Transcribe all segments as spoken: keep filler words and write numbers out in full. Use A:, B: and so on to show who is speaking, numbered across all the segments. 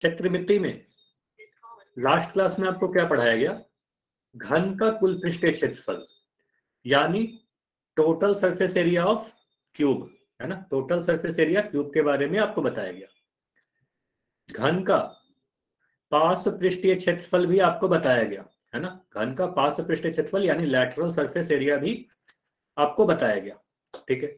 A: चक्रमिति में last class में आपको क्या पढ़ाया गया? घन का कुल पृष्ठीय क्षेत्रफल यानी total surface area of cube, है ना। टोटल सरफेस एरिया क्यूब के बारे में आपको बताया गया। घन का पार्श्व पृष्ठीय क्षेत्रफल भी आपको बताया गया, है ना। घन का पार्श्व पृष्ठीय क्षेत्रफल यानी लैटरल सरफेस एरिया भी आपको बताया गया, ठीक है।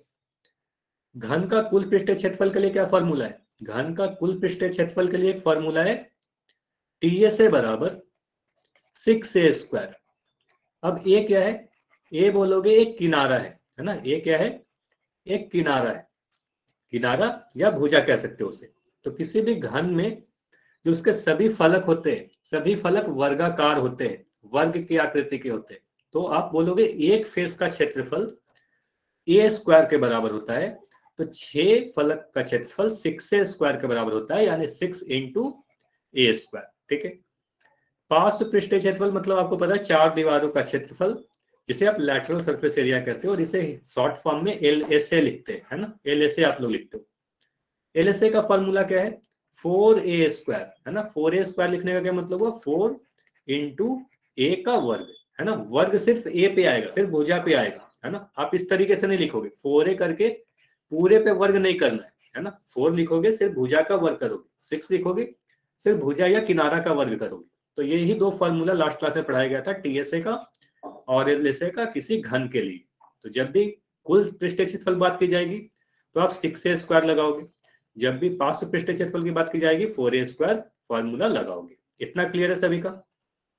A: घन का कुल पृष्ठीय क्षेत्रफल के लिए क्या फॉर्मूला है? घन का कुल पृष्ठीय क्षेत्रफल के लिए एक फॉर्मूला है टी एस ए बराबर सिक्स ए स्क्वायर। अब ए क्या है? ए बोलोगे एक किनारा है, है ना। ए क्या है? एक किनारा है, किनारा या भुजा कह सकते हो उसे। तो किसी भी घन में जो उसके सभी फलक होते हैं, सभी फलक वर्गाकार होते हैं, वर्ग की आकृति के होते हैं, तो आप बोलोगे एक फेस का क्षेत्रफल ए स्क्वायर के बराबर होता है। तो छह फलक का क्षेत्रफल सिक्स ए स्क्वायर के बराबर होता है, यानी सिक्स इंटू ए स्क्वायर, ठीक है। पार्श्व पृष्ठीय क्षेत्रफल मतलब आपको पता है चार दीवारों का क्षेत्रफल, जिसे आप लैटरल सरफेस एरिया कहते हो, और इसे शॉर्ट फॉर्म में एल एस ए लिखते हैं, है ना। एल एस ए आप लोग लिखते हो। एल एस ए का फॉर्मूला क्या है? फोर ए स्क्वायर, है ना। फोर ए स्क्वायर लिखने का क्या मतलब हुआ? फोर इंटू ए का वर्ग, है ना। वर्ग सिर्फ ए पे आएगा, सिर्फ भुजा पे आएगा, है ना। आप इस तरीके से नहीं लिखोगे, फोर ए करके पूरे पे वर्ग नहीं करना है, है ना। फोर लिखोगे सिर्फ भुजा का वर्ग करोगे, सिक्स लिखोगे सिर्फ भुजा या किनारा का वर्ग करोगे। तो ये ही दो फॉर्मूला लास्ट क्लास में पढ़ाया गया था, टीएसए का और एलएसए का, किसी घन के लिए। तो जब भी कुल पृष्ठीय क्षेत्रफल बात की जाएगी तो आप सिक्स ए स्क्वायर लगाओगे, जब भी पार्श्व पृष्ठीय क्षेत्रफल की बात की जाएगी फोर ए स्क्वायर फॉर्मूला लगाओगे। इतना क्लियर है सभी का?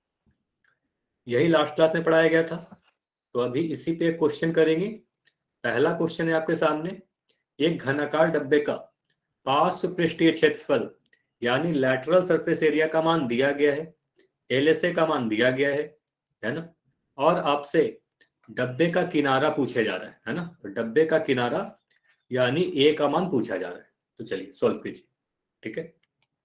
A: यही लास्ट क्लास में पढ़ाया गया था। तो अभी इसी पे क्वेश्चन करेंगे। पहला क्वेश्चन है आपके सामने, एक घनाकार डब्बे का पार्श्व पृष्ठीय क्षेत्रफल यानी लैटरल सरफेस एरिया का मान दिया गया है, एलएसए का मान दिया गया है, है ना। और आपसे डब्बे का किनारा पूछा जा रहा है, है ना। तो डब्बे का किनारा यानी ए का मान पूछा जा रहा है। तो चलिए सॉल्व कीजिए, ठीक है।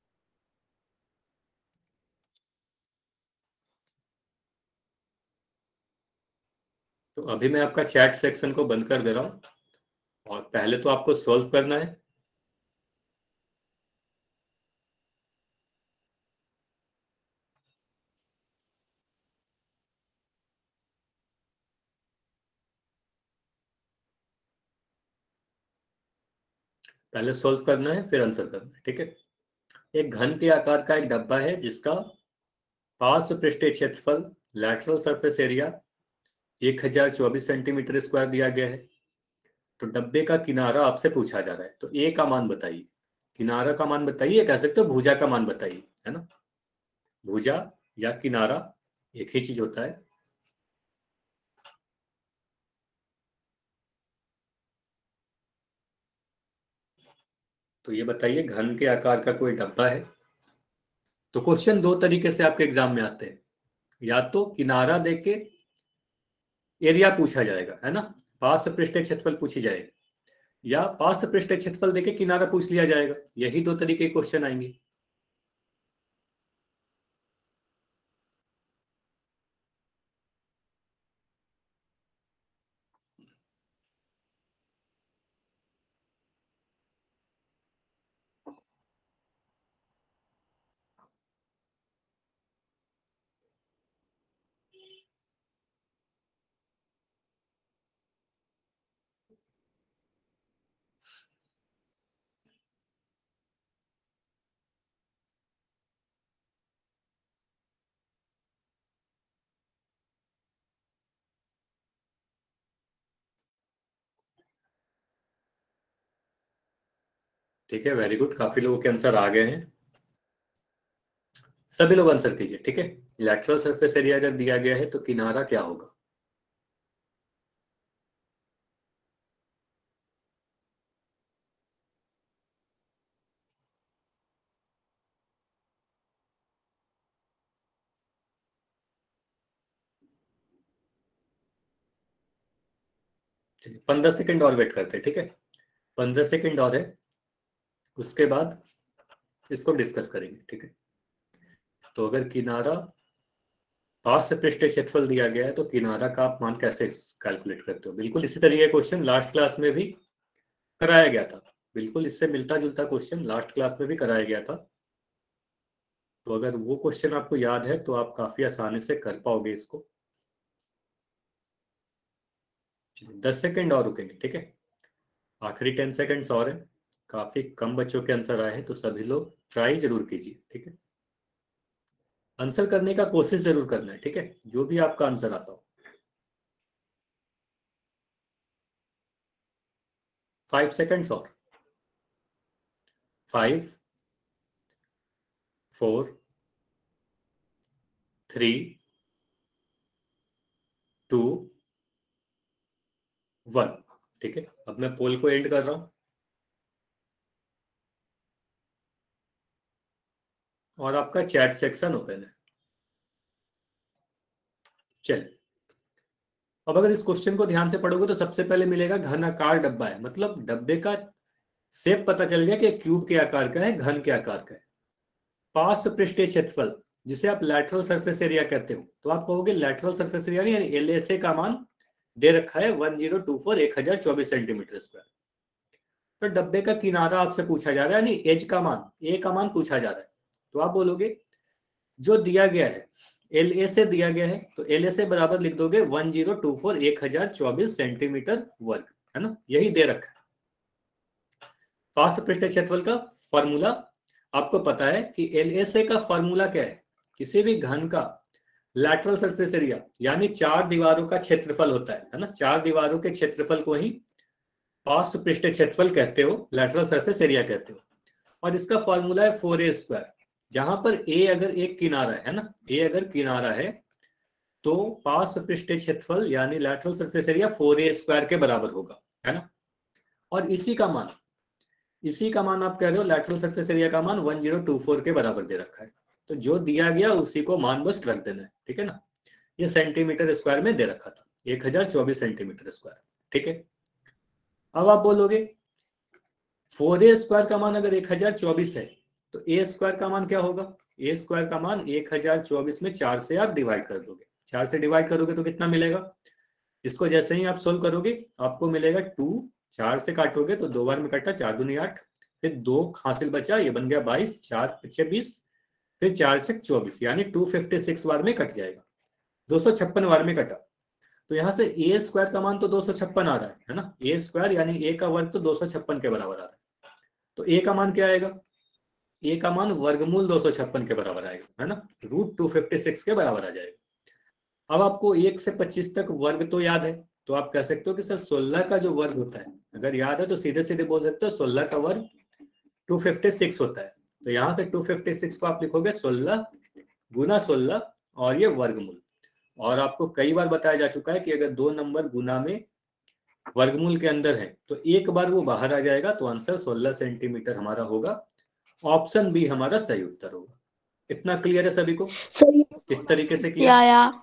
A: तो अभी मैं आपका चैट सेक्शन को बंद कर दे रहा हूं, और पहले तो आपको सॉल्व करना है। पहले सॉल्व करना है फिर आंसर करना है, ठीक है। एक घन के आकार का एक डब्बा है जिसका पार्श्व पृष्ठीय क्षेत्रफल लैटरल सरफेस एरिया एक हजार चौबीस सेंटीमीटर स्क्वायर दिया गया है। तो डब्बे का किनारा आपसे पूछा जा रहा है, तो ए का मान बताइए, किनारा का मान बताइए, कह सकते हो भुजा का मान बताइए, है ना। भुजा या किनारा एक ही चीज होता है। तो ये बताइए, घन के आकार का कोई डब्बा है। तो क्वेश्चन दो तरीके से आपके एग्जाम में आते हैं, या तो किनारा देके एरिया पूछा जाएगा, है ना, पार्श्व पृष्ठीय क्षेत्रफल पूछी जाएगी, या पार्श्व पृष्ठीय क्षेत्रफल देके किनारा पूछ लिया जाएगा। यही दो तरीके के क्वेश्चन आएंगे। ठीक है, वेरी गुड, काफी लोगों के आंसर आ गए हैं। सभी लोग आंसर कीजिए, ठीक है। लैटरल सरफेस एरिया अगर दिया गया है तो किनारा क्या होगा? चलिए पंद्रह सेकंड और वेट करते हैं, ठीक है। पंद्रह सेकंड और है, उसके बाद इसको डिस्कस करेंगे, ठीक है। तो अगर किनारा पार्श्व पृष्ठीय क्षेत्रफल दिया गया है तो किनारा का आप मान कैसे कैलकुलेट करते हो? बिल्कुल इसी तरीके का क्वेश्चन लास्ट क्लास में भी कराया गया था। बिल्कुल इससे मिलता जुलता क्वेश्चन लास्ट क्लास में भी कराया गया था। तो अगर वो क्वेश्चन आपको याद है तो आप काफी आसानी से कर पाओगे इसको। दस सेकंड और रुकेंगे, ठीक है, आखिरी टेन सेकंड्स और है। काफी कम बच्चों के आंसर आए हैं, तो सभी लोग ट्राई जरूर कीजिए, ठीक है। आंसर करने का कोशिश जरूर करना है, ठीक है, जो भी आपका आंसर आता हो। फाइव सेकंड्स और। Five, four, three, two, one, ठीक है। अब मैं पोल को एंड कर रहा हूं और आपका चैट सेक्शन ओपन है। चलिए, अब अगर इस क्वेश्चन को ध्यान से पढ़ोगे तो सबसे पहले मिलेगा घनाकार डब्बा है, मतलब डब्बे का शेप पता चल गया कि क्यूब के आकार का है, घन के आकार का है। पार्श्व पृष्ठीय क्षेत्रफल, जिसे आप लैटरल सरफेस एरिया कहते हो, तो आप कहोगे लैटरल सरफेस एरिया यानी एल एस ए का मान दे रखा है वन जीरो टू फोर एक हजार चौबीस सेंटीमीटर स्क्वायर। तो डब्बे का किनारा आपसे पूछा जा रहा है, यानी एज का मान, ए का मान पूछा जा रहा है। तो आप बोलोगे जो दिया गया है एल ए से दिया गया है, तो एल ए से बराबर लिख दोगे वन जीरो टू फोर एक हजार चौबीस सेंटीमीटर वर्ग, है ना, यही दे रखा है। पार्श्व पृष्ठीय क्षेत्रफल का फॉर्मूला आपको पता है कि एल ए से का फॉर्मूला क्या है, किसी भी घन का लैटरल सरफेस एरिया यानी चार दीवारों का क्षेत्रफल होता है, है ना, चार दीवारों के क्षेत्रफल को ही पार्श्व पृष्ठीय क्षेत्रफल कहते हो, लैटरल सरफेस एरिया कहते हो। और इसका फॉर्मूला है फोर ए स्क्वायर, जहां पर ए अगर एक किनारा है ना, ए अगर किनारा है तो पार्श्व पृष्ठीय क्षेत्रफल यानी lateral surface area four a square के बराबर होगा, है ना। और इसी का मान, इसी का मान आप कह रहे हो लैटरल सरफेस एरिया का मान वन जीरो टू फोर के बराबर दे रखा है, तो जो दिया गया उसी को मान बस रख देना है, ठीक है ना। ये सेंटीमीटर स्क्वायर में दे रखा था एक हजार चौबीस सेंटीमीटर स्क्वायर, ठीक है। अब आप बोलोगे फोर ए स्क्वायर का मान अगर एक हजार चौबीस है तो ए स्क्वायर का मान क्या होगा, ए स्क्वायर का मान एक हजार चौबीस में चार से आप डिवाइड कर दोगे, चार से डिवाइड करोगे तो कितना मिलेगा, इसको जैसे ही आप सोल्व करोगे आपको मिलेगा टू, चार से काटोगे तो दो बार में कटा, चार दूनी आठ, फिर दो हासिल बचा, ये बन गया बाईस, चार पच्चे बीस, फिर चार छक चौबीस, यानी टू फिफ्टी सिक्स बार में कट जाएगा, दो सौ छप्पन बार में कटा। तो यहाँ से ए स्क्वायर का मान तो दो सौ छप्पन आ रहा है, है ना, ए स्क्वायर यानी ए का वर्ग तो दो सौ छप्पन के बराबर आ रहा है। तो ए का मान क्या आएगा, ए का मान वर्गमूल दो सौ छप्पन के बराबर आएगा, है ना, रूट टू फिफ्टी सिक्स के बराबर आ जाएगा। अब आपको एक से पच्चीस तक वर्ग तो याद है, तो आप कह सकते हो कि सर सोलह का जो वर्ग होता है अगर याद है तो सीधे सीधे बोल सकते हो सोलह का वर्ग टू फिफ्टी सिक्स होता है। तो यहाँ से टू फिफ्टी सिक्स को आप लिखोगे सोलह गुना सोलह और ये वर्गमूल। और आपको कई बार बताया जा चुका है कि अगर दो नंबर गुना में वर्गमूल के अंदर है तो एक बार वो बाहर आ जाएगा, तो आंसर सोलह सेंटीमीटर हमारा होगा। ऑप्शन बी हमारा सही उत्तर होगा। इतना क्लियर है सभी को? किस तरीके से किया?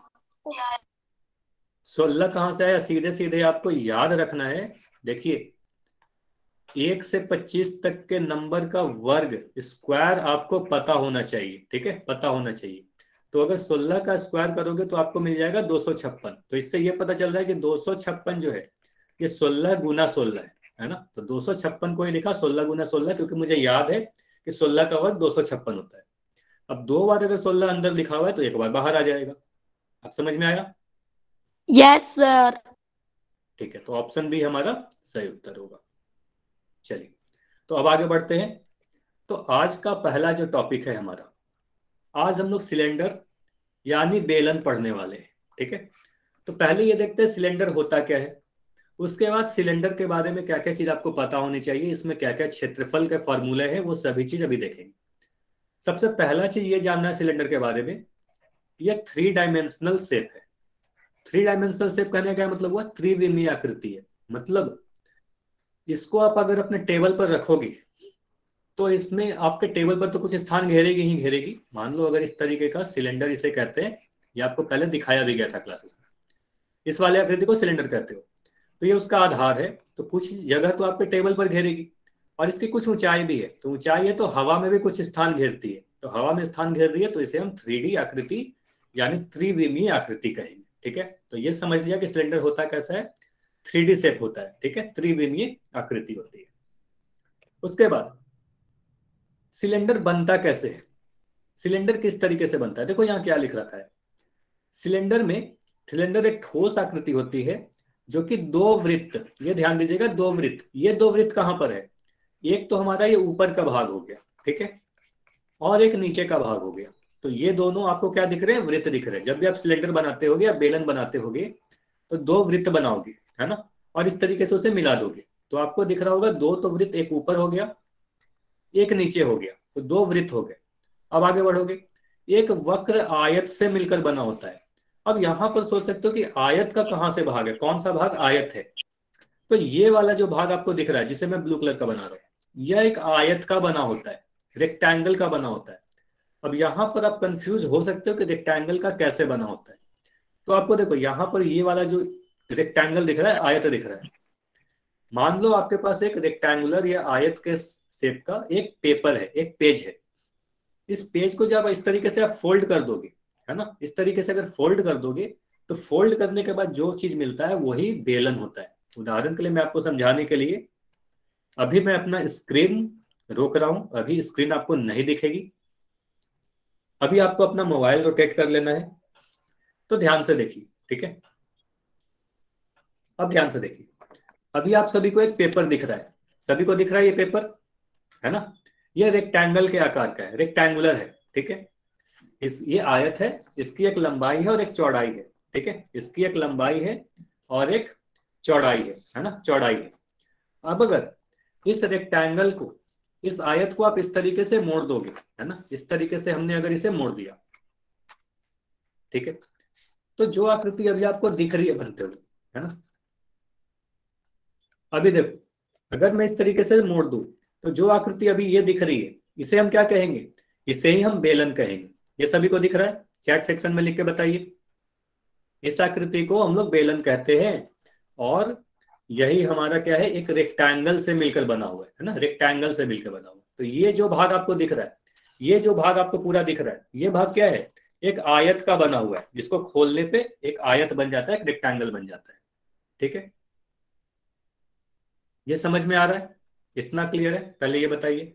A: सोलह कहां से आया, सीधे सीधे आपको याद रखना है। देखिए एक से पच्चीस तक के नंबर का वर्ग स्क्वायर आपको पता होना चाहिए, ठीक है, पता होना चाहिए। तो अगर सोलह का स्क्वायर करोगे तो आपको मिल जाएगा दो सौ छप्पन। तो इससे ये पता चल रहा है कि दो सौ छप्पन जो है ये सोलह गुना सोलह है, है ना। तो दो सौ छप्पन को ही लिखा सोलह गुना सोलह, क्योंकि मुझे याद है कि सोलह का वर्ग दो सौ छप्पन होता है। अब दो बार अगर सोलह अंदर लिखा हुआ है तो एक बार बाहर आ जाएगा। आप समझ में आया?
B: Yes sir.
A: ठीक है, तो ऑप्शन बी हमारा सही उत्तर होगा। चलिए तो अब आगे बढ़ते हैं। तो आज का पहला जो टॉपिक है हमारा, आज हम लोग सिलेंडर यानी बेलन पढ़ने वाले हैं, ठीक है। तो पहले ये देखते हैं सिलेंडर होता क्या है, उसके बाद सिलेंडर के बारे में क्या क्या चीज आपको पता होनी चाहिए, इसमें क्या क्या क्षेत्रफल के फॉर्मूले हैं, वो सभी चीज अभी देखेंगे। सबसे पहला चीज ये जानना है सिलेंडर के बारे में, ये थ्री डायमेंशनल शेप है। थ्री डायमेंशनल शेप कहने का मतलब हुआ त्रिविमीय आकृति है। मतलब इसको आप अगर अपने टेबल पर रखोगे तो इसमें आपके टेबल पर तो कुछ स्थान घेरेगी ही घेरेगी। मान लो अगर इस तरीके का सिलेंडर इसे कहते हैं, ये आपको पहले दिखाया भी गया था क्लासेस में, इस वाले आकृति को सिलेंडर कहते हो। तो ये उसका आधार है, तो कुछ जगह तो आपके टेबल पर घेरेगी और इसकी कुछ ऊंचाई भी है। तो ऊंचाई है तो हवा में भी कुछ स्थान घेरती है, तो हवा में स्थान घेर रही है तो इसे हम थ्री डी आकृति यानी त्रिविमीय आकृति कहेंगे, ठीक है। तो ये समझ लिया कि सिलेंडर होता कैसा है, थ्री डी शेप होता है, ठीक है, त्रिविमीय आकृति होती है। उसके बाद सिलेंडर बनता कैसे है। सिलेंडर किस तरीके से बनता है, देखो यहाँ क्या लिख रखा है। सिलेंडर में सिलेंडर एक ठोस आकृति होती है जो कि दो वृत्त, ये ध्यान दीजिएगा, दो वृत्त, ये दो वृत्त कहां पर है, एक तो हमारा ये ऊपर का भाग हो गया, ठीक है, और एक नीचे का भाग हो गया। तो ये दोनों आपको क्या दिख रहे हैं, वृत्त दिख रहे हैं। जब भी आप सिलेंडर बनाते होगे या बेलन बनाते होगे तो दो वृत्त बनाओगे, है ना, और इस तरीके से उसे मिला दोगे तो आपको दिख रहा होगा दो तो वृत्त, एक ऊपर हो गया एक नीचे हो गया, तो दो वृत्त हो गए। अब आगे बढ़ोगे, एक वक्र आयत से मिलकर बना होता है। अब यहां पर सोच सकते हो कि आयत का कहां से भाग है, कौन सा भाग आयत है, तो ये वाला जो भाग आपको दिख रहा है जिसे मैं ब्लू कलर का बना रहा हूं, यह एक आयत का बना होता है, रेक्टेंगल का बना होता है। अब यहां पर आप कंफ्यूज हो सकते हो कि रेक्टेंगल का कैसे बना होता है। तो आपको देखो यहां पर ये वाला जो रेक्टेंगल दिख रहा है, आयत दिख रहा है। मान लो आपके पास एक रेक्टेंगुलर या आयत के शेप का एक पेपर है, एक पेज है। इस पेज को जब इस तरीके से आप फोल्ड कर दोगे, है ना, इस तरीके से अगर फोल्ड कर दोगे तो फोल्ड करने के बाद जो चीज मिलता है वही बेलन होता है। उदाहरण के लिए मैं आपको समझाने के लिए अभी मैं अपना स्क्रीन रोक रहा हूं, अभी स्क्रीन आपको नहीं दिखेगी। अभी आपको अपना मोबाइल रोटेट कर लेना है, तो ध्यान से देखिए, ठीक है। अब ध्यान से देखिए, अभी आप सभी को एक पेपर दिख रहा है, सभी को दिख रहा है ये पेपर, है ना, ये रेक्टेंगल के आकार का है, रेक्टेंगुलर है, ठीक है। इस ये आयत है, इसकी एक लंबाई है और एक चौड़ाई है, ठीक है, इसकी एक लंबाई है और एक चौड़ाई है, है ना, चौड़ाई है। अब अगर इस रेक्टेंगल को, इस आयत को आप इस तरीके से मोड़ दोगे, है ना, इस तरीके से हमने अगर इसे मोड़ दिया, ठीक है, तो जो आकृति अभी आपको दिख रही है बनते हुए, है ना, अभी देखो अगर मैं इस तरीके से मोड़ दूं तो जो आकृति अभी ये दिख रही है इसे हम क्या कहेंगे, इसे ही हम बेलन कहेंगे। ये सभी को दिख रहा है, चैट सेक्शन में लिख के बताइए। इस आकृति को हम लोग बेलन कहते हैं और यही हमारा क्या है, एक रेक्टेंगल से मिलकर बना हुआ है, है ना, रेक्टेंगल से मिलकर बना हुआ। तो ये जो भाग आपको दिख रहा है, ये जो भाग आपको पूरा दिख रहा है, ये भाग क्या है, एक आयत का बना हुआ है, जिसको खोलने पे एक आयत बन जाता है, एक रेक्टेंगल बन जाता है, ठीक है। ये समझ में आ रहा है, इतना क्लियर है, पहले ये बताइए।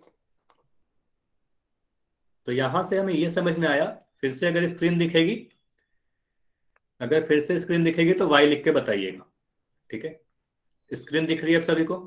A: तो यहां से हमें ये समझ में आया। फिर से अगर स्क्रीन दिखेगी, अगर फिर से स्क्रीन दिखेगी तो वाई लिख के बताइएगा, ठीक है। स्क्रीन दिख रही है आप सभी को?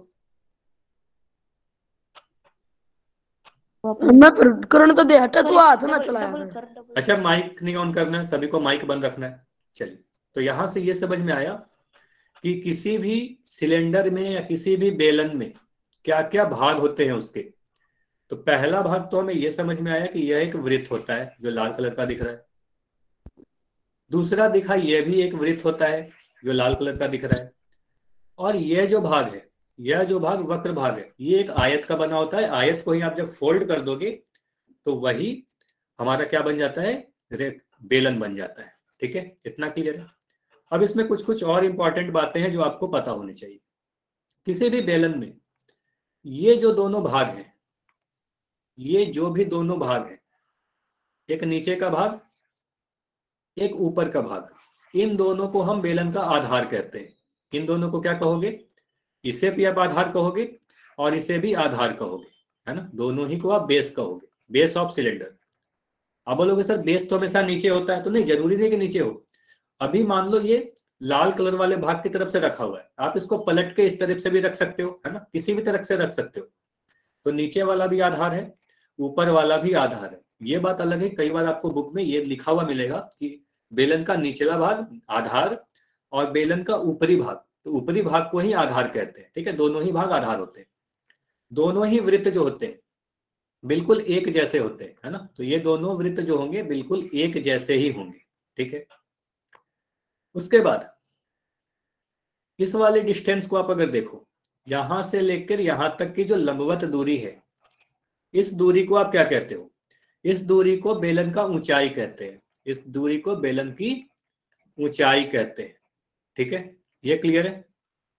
B: मैं करण तो दे हटा, तू हाथ ना चलाया।
A: अच्छा, माइक नहीं ऑन करना है, सभी को माइक बंद रखना है। चलिए, तो यहां से ये समझ में आया कि किसी भी सिलेंडर में या किसी भी बेलन में क्या क्या भाग होते हैं उसके। तो पहला भाग तो हमें यह समझ में आया कि यह एक वृत्त होता है जो लाल कलर का दिख रहा है। दूसरा दिखा, यह भी एक वृत्त होता है जो लाल कलर का दिख रहा है। और यह जो भाग है, यह जो भाग वक्र भाग है, ये एक आयत का बना होता है। आयत को ही आप जब फोल्ड कर दोगे तो वही हमारा क्या बन जाता है, बेलन बन जाता है, ठीक है। इतना क्लियर है। अब इसमें कुछ कुछ और इंपॉर्टेंट बातें हैं जो आपको पता होनी चाहिए। किसी भी बेलन में ये जो दोनों भाग हैं, ये जो भी दोनों भाग हैं, एक नीचे का भाग एक ऊपर का भाग, इन दोनों को हम बेलन का आधार कहते हैं। इन दोनों को क्या कहोगे, इसे भी आप आधार कहोगे और इसे भी आधार कहोगे, है ना, दोनों ही को आप बेस कहोगे, बेस ऑफ सिलेंडर। अब बोलोगे सर बेस तो हमेशा नीचे होता है, तो नहीं, जरूरी नहीं कि नीचे हो। अभी मान लो ये लाल कलर वाले भाग की तरफ से रखा हुआ है, आप इसको पलट के इस तरफ से भी रख सकते हो, है ना, किसी भी तरफ से रख सकते हो। तो नीचे वाला भी आधार है, ऊपर वाला भी आधार है। ये बात अलग है, कई बार आपको बुक में ये लिखा हुआ मिलेगा कि बेलन का निचला भाग आधार और बेलन का ऊपरी भाग, तो ऊपरी भाग को ही आधार कहते हैं, ठीक है। दोनों ही भाग आधार होते हैं। दोनों ही वृत्त जो होते हैं बिल्कुल एक जैसे होते हैं, है ना, तो ये दोनों वृत्त जो होंगे बिल्कुल एक जैसे ही होंगे, ठीक है। उसके बाद इस वाले डिस्टेंस को आप अगर देखो, यहां से लेकर यहां तक की जो लंबवत दूरी है, इस दूरी को आप क्या कहते हो, इस दूरी को बेलन का ऊंचाई कहते हैं। इस दूरी को बेलन की ऊंचाई कहते हैं, ठीक है। ये क्लियर है,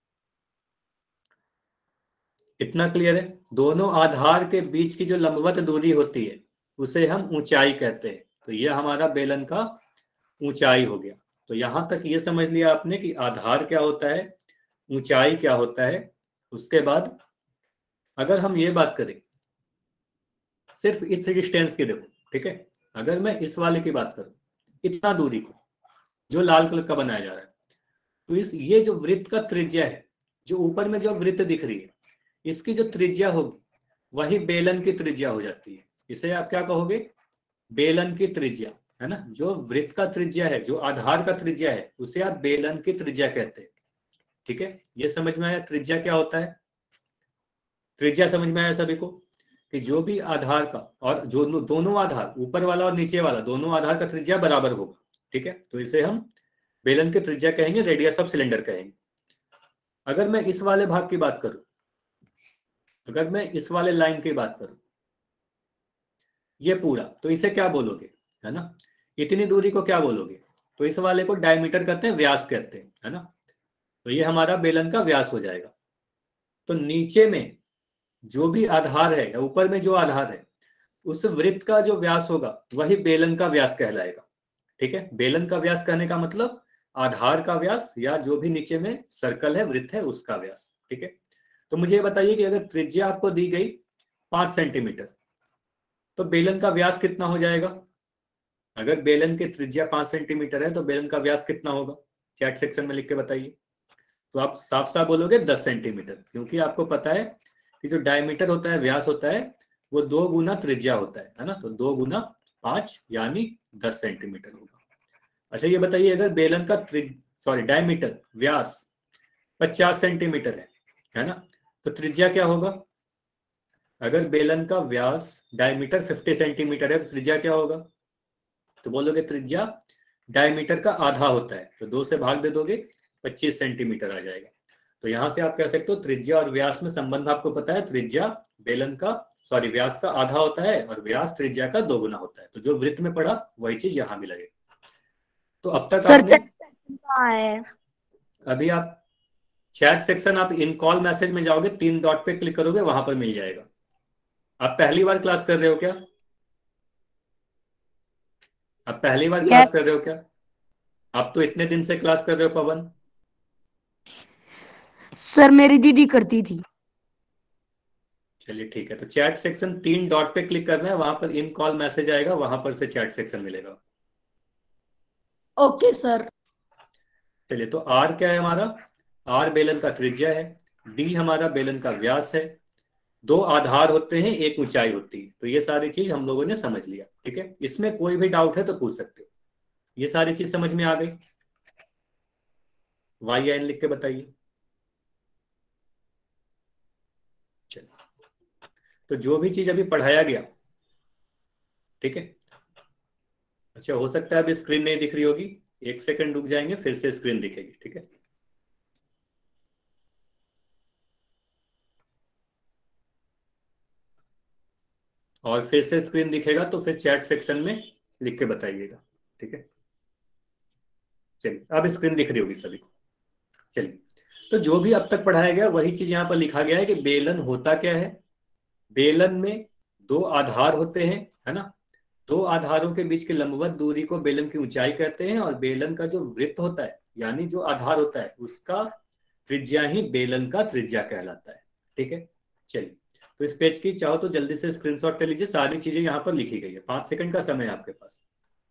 A: इतना क्लियर है। दोनों आधार के बीच की जो लंबवत दूरी होती है उसे हम ऊंचाई कहते हैं। तो यह हमारा बेलन का ऊंचाई हो गया। तो यहां तक ये समझ लिया आपने कि आधार क्या होता है, ऊंचाई क्या होता है। उसके बाद अगर हम ये बात करें सिर्फ इस डिस्टेंस की, देखो ठीक है, अगर मैं इस वाले की बात करूं, इतना दूरी को जो लाल कलर का बनाया जा रहा है, तो इस ये जो वृत्त का त्रिज्या है, जो ऊपर में जो वृत्त दिख रही है, इसकी जो त्रिज्या होगी वही बेलन की त्रिज्या हो जाती है। इसे आप क्या कहोगे? बेलन की त्रिज्या, है ना। जो वृत्त का त्रिज्या है, जो आधार का त्रिज्या है, उसे आप बेलन की त्रिज्या कहते हैं। ठीक है, ये समझ में आया त्रिज्या क्या होता है? त्रिज्या समझ में आया सभी को कि जो भी आधार का और जो दोनों आधार, ऊपर वाला और नीचे वाला, दोनों आधार का त्रिज्या बराबर होगा। ठीक है, तो इसे हम बेलन की त्रिज्या कहेंगे, रेडियस ऑफ सिलेंडर कहेंगे। अगर मैं इस वाले भाग की बात करूं, अगर मैं इस वाले लाइन की बात करूं, ये पूरा, तो इसे क्या बोलोगे, है ना। इतनी दूरी को क्या बोलोगे? तो इस वाले को डायमीटर कहते हैं, व्यास कहते हैं, है ना। तो ये हमारा बेलन का व्यास हो जाएगा। तो नीचे में जो भी आधार है या ऊपर में जो आधार है, उस वृत्त का जो व्यास होगा वही बेलन का व्यास कहलाएगा। ठीक है, बेलन का व्यास कहने का मतलब आधार का व्यास या जो भी नीचे में सर्कल है, वृत्त है, उसका व्यास। ठीक है, तो मुझे ये बताइए कि अगर त्रिज्या आपको दी गई पांच सेंटीमीटर, तो बेलन का व्यास कितना हो जाएगा? अगर बेलन की त्रिज्या पांच सेंटीमीटर है तो बेलन का व्यास कितना होगा? चैट सेक्शन में लिख के बताइए। तो आप साफ साफ बोलोगे दस सेंटीमीटर, क्योंकि आपको पता है कि जो डायमीटर होता है, व्यास होता है, वो दो गुना त्रिज्या होता है, है ना। तो दो गुना पांच यानी दस सेंटीमीटर होगा। अच्छा ये बताइए, अगर बेलन का सॉरी डायमीटर व्यास पचास सेंटीमीटर है, है ना, तो त्रिज्या क्या होगा? अगर बेलन का व्यास डायमीटर पचास सेंटीमीटर है तो त्रिज्या क्या होगा? तो बोलोगे त्रिज्या डायमीटर का आधा होता है, तो दो से भाग दे दोगे, पच्चीस सेंटीमीटर आ जाएगा। तो यहां से आप कह सकते हो त्रिज्या और व्यास में संबंध आपको पता है, त्रिज्या बेलन का सॉरी व्यास का आधा होता है और व्यास त्रिज्या का दोगुना होता है। तो जो वृत्त में पड़ा वही चीज यहां भी लगेगी। तो अब तक
B: सर
A: आपने
B: है।
A: अभी आप चैट सेक्शन, आप इन कॉल मैसेज में जाओगे, तीन डॉट पे क्लिक करोगे, वहां पर मिल जाएगा। आप पहली बार क्लास कर रहे हो क्या? आप पहली बार क्लास कर रहे हो क्या? आप तो इतने दिन से क्लास कर रहे हो पवन।
B: सर मेरी दीदी करती थी।
A: चलिए ठीक है, तो चैट सेक्शन तीन डॉट पे क्लिक करना है, वहां पर इन कॉल मैसेज आएगा, वहां पर से चैट सेक्शन मिलेगा।
B: Okay sir.
A: चलिए, तो आर क्या है हमारा? आर बेलन का त्रिज्या है, डी हमारा बेलन का व्यास है, दो आधार होते हैं, एक ऊंचाई होती है। तो ये सारी चीज हम लोगों ने समझ लिया। ठीक है, इसमें कोई भी डाउट है तो पूछ सकते हो। ये सारी चीज समझ में आ गई? वाई एन लिख के बताइए। चलिए, तो जो भी चीज अभी पढ़ाया गया, ठीक है। अच्छा, हो सकता है अभी स्क्रीन नहीं दिख रही होगी, एक सेकंड रुक जाएंगे, फिर से स्क्रीन दिखेगी। ठीक है, और फिर से स्क्रीन दिखेगा तो फिर चैट सेक्शन में लिख के बताइएगा। ठीक है, चलिए अब स्क्रीन दिख रही होगी सभी को। चलिए, तो जो भी अब तक पढ़ाया गया वही चीज यहाँ पर लिखा गया है कि बेलन होता क्या है। बेलन में दो आधार होते हैं, है ना। दो आधारों के बीच की लंबवत दूरी को बेलन की ऊंचाई कहते हैं, और बेलन का जो वृत्त होता है यानी जो आधार होता है उसका त्रिज्या ही बेलन का त्रिज्या कहलाता है। ठीक है, चलिए, तो इस पेज की चाहो तो जल्दी से स्क्रीनशॉट ले लीजिए, सारी चीजें यहाँ पर लिखी गई है। पांच सेकंड का समय है आपके पास।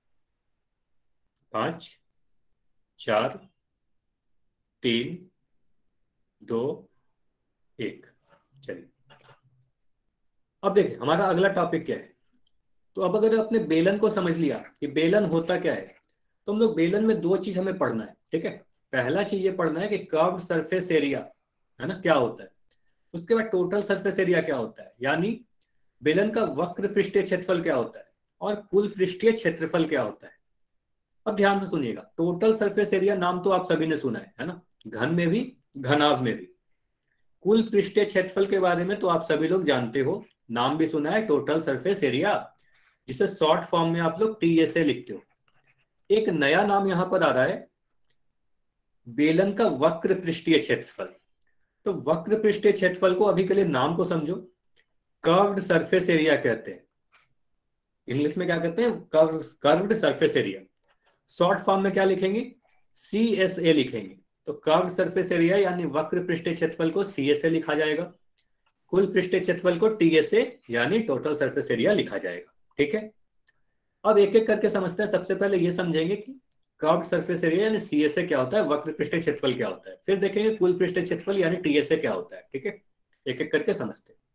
A: पांच, चार, तीन, दो, एक। चलिए, अब देखिए हमारा अगला टॉपिक क्या है। तो अब अगर आपने बेलन को समझ लिया कि बेलन होता क्या है, तो हम लोग बेलन में दो चीज हमें पढ़ना है। ठीक है, पहला चीज ये पढ़ना है कि कर्व्ड सरफेस एरिया, है ना, क्या होता है। उसके बाद टोटल सरफेस एरिया क्या होता है, यानी बेलन का वक्र पृष्ठीय क्षेत्रफल क्या होता है, और कुल पृष्ठीय क्षेत्रफल क्या होता है। अब ध्यान से सुनिएगा, टोटल सरफेस एरिया नाम तो आप सभी ने सुना है, है ना, घन में भी घनाभ में भी। कुल पृष्ठीय क्षेत्रफल के बारे में तो आप सभी लोग जानते हो, नाम भी सुना है, टोटल सरफेस एरिया, जिसे शॉर्ट फॉर्म में आप लोग टी एस ए लिखते हो। एक नया नाम यहां पर आ रहा है, बेलन का वक्र पृष्ठीय क्षेत्रफल। तो वक्र पृष्ठीय क्षेत्रफल को अभी के लिए नाम को समझो, कर्व्ड सरफेस एरिया कहते हैं। इंग्लिश में क्या कहते हैं? Curved surface area. Short form में क्या लिखेंगे? सी एस ए लिखेंगे। तो कर्व्ड सरफेस एरिया यानी वक्र पृष्ठीय क्षेत्रफल को सी एस ए लिखा जाएगा, कुल पृष्ठीय क्षेत्रफल को टी एस ए यानी टोटल सरफेस एरिया लिखा जाएगा। ठीक है, अब एक एक करके समझते हैं। सबसे पहले ये समझेंगे कि कर्व्ड सरफेस एरिया यानी सीएसए क्या होता है, वक्र पृष्ठीय क्षेत्रफल क्या होता है, फिर देखेंगे कुल पृष्ठीय क्षेत्रफल यानी टीएसए क्या होता है। ठीक है, एक एक करके समझते हैं।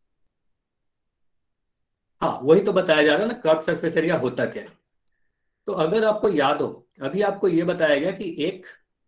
A: हाँ, वही तो बताया जा रहा है ना, कर्व्ड सरफेस एरिया होता क्या है। तो अगर आपको याद हो, अभी आपको यह बताया गया कि एक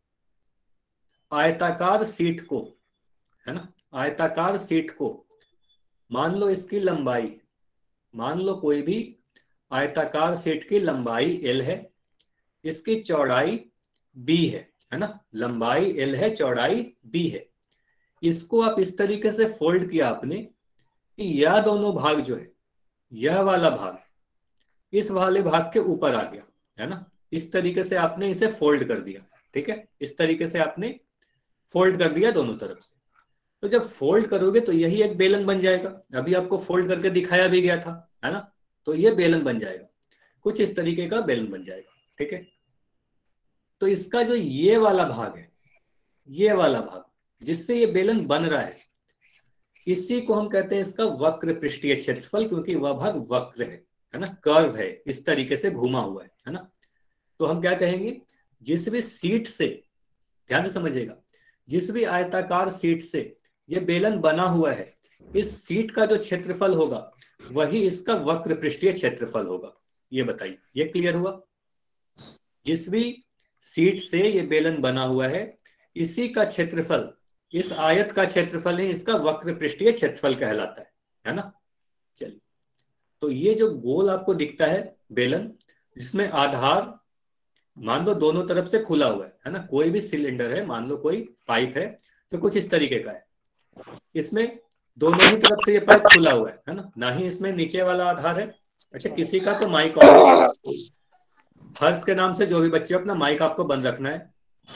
A: आयताकार शीट को, है ना, आयताकार शीट को मान लो इसकी लंबाई, मान लो कोई भी आयताकार शीट की लंबाई एल है, इसकी चौड़ाई बी है, है ना, लंबाई एल है, चौड़ाई बी है। इसको आप इस तरीके से फोल्ड किया आपने कि यह दोनों भाग जो है, यह वाला भाग इस वाले भाग के ऊपर आ गया, है ना, इस तरीके से आपने इसे फोल्ड कर दिया। ठीक है, इस तरीके से आपने फोल्ड कर दिया दोनों तरफ से। तो जब फोल्ड करोगे तो यही एक बेलन बन जाएगा। अभी आपको फोल्ड करके दिखाया भी गया था, है ना, तो ये बेलन बन जाएगा, कुछ इस तरीके का बेलन बन जाएगा। ठीक है, तो इसका जो ये वाला भाग है, ये वाला भाग जिससे ये बेलन बन रहा है, इसी को हम कहते हैं इसका वक्र पृष्ठीय क्षेत्रफल, क्योंकि वह भाग वक्र है, है ना, कर्व है, इस तरीके से घुमा हुआ है, है ना। तो हम क्या कहेंगे, जिस भी शीट से, ध्यान से समझिएगा, जिस भी आयताकार शीट से ये बेलन बना हुआ है, इस शीट का जो क्षेत्रफल होगा वही इसका वक्र पृष्ठीय क्षेत्रफल होगा। ये बताइए, ये क्लियर हुआ? जिस भी शीट से ये बेलन बना हुआ है, इसी का क्षेत्रफल, इस आयत का क्षेत्रफल ही इसका वक्र पृष्ठीय क्षेत्रफल कहलाता है, है ना। चलिए, तो ये जो गोल आपको दिखता है बेलन, जिसमें आधार मान लो दोनों तरफ से खुला हुआ है, है ना, कोई भी सिलेंडर है, मान लो कोई पाइप है, तो कुछ इस तरीके का है, इसमें दोनों ही तरफ से ये पाइप खुला हुआ है, है ना, ना ही इसमें नीचे वाला आधार है। अच्छा, किसी का तो माइक ऑन है, हर्ष के नाम से जो भी बच्चे, अपना माइक आपको बंद रखना है।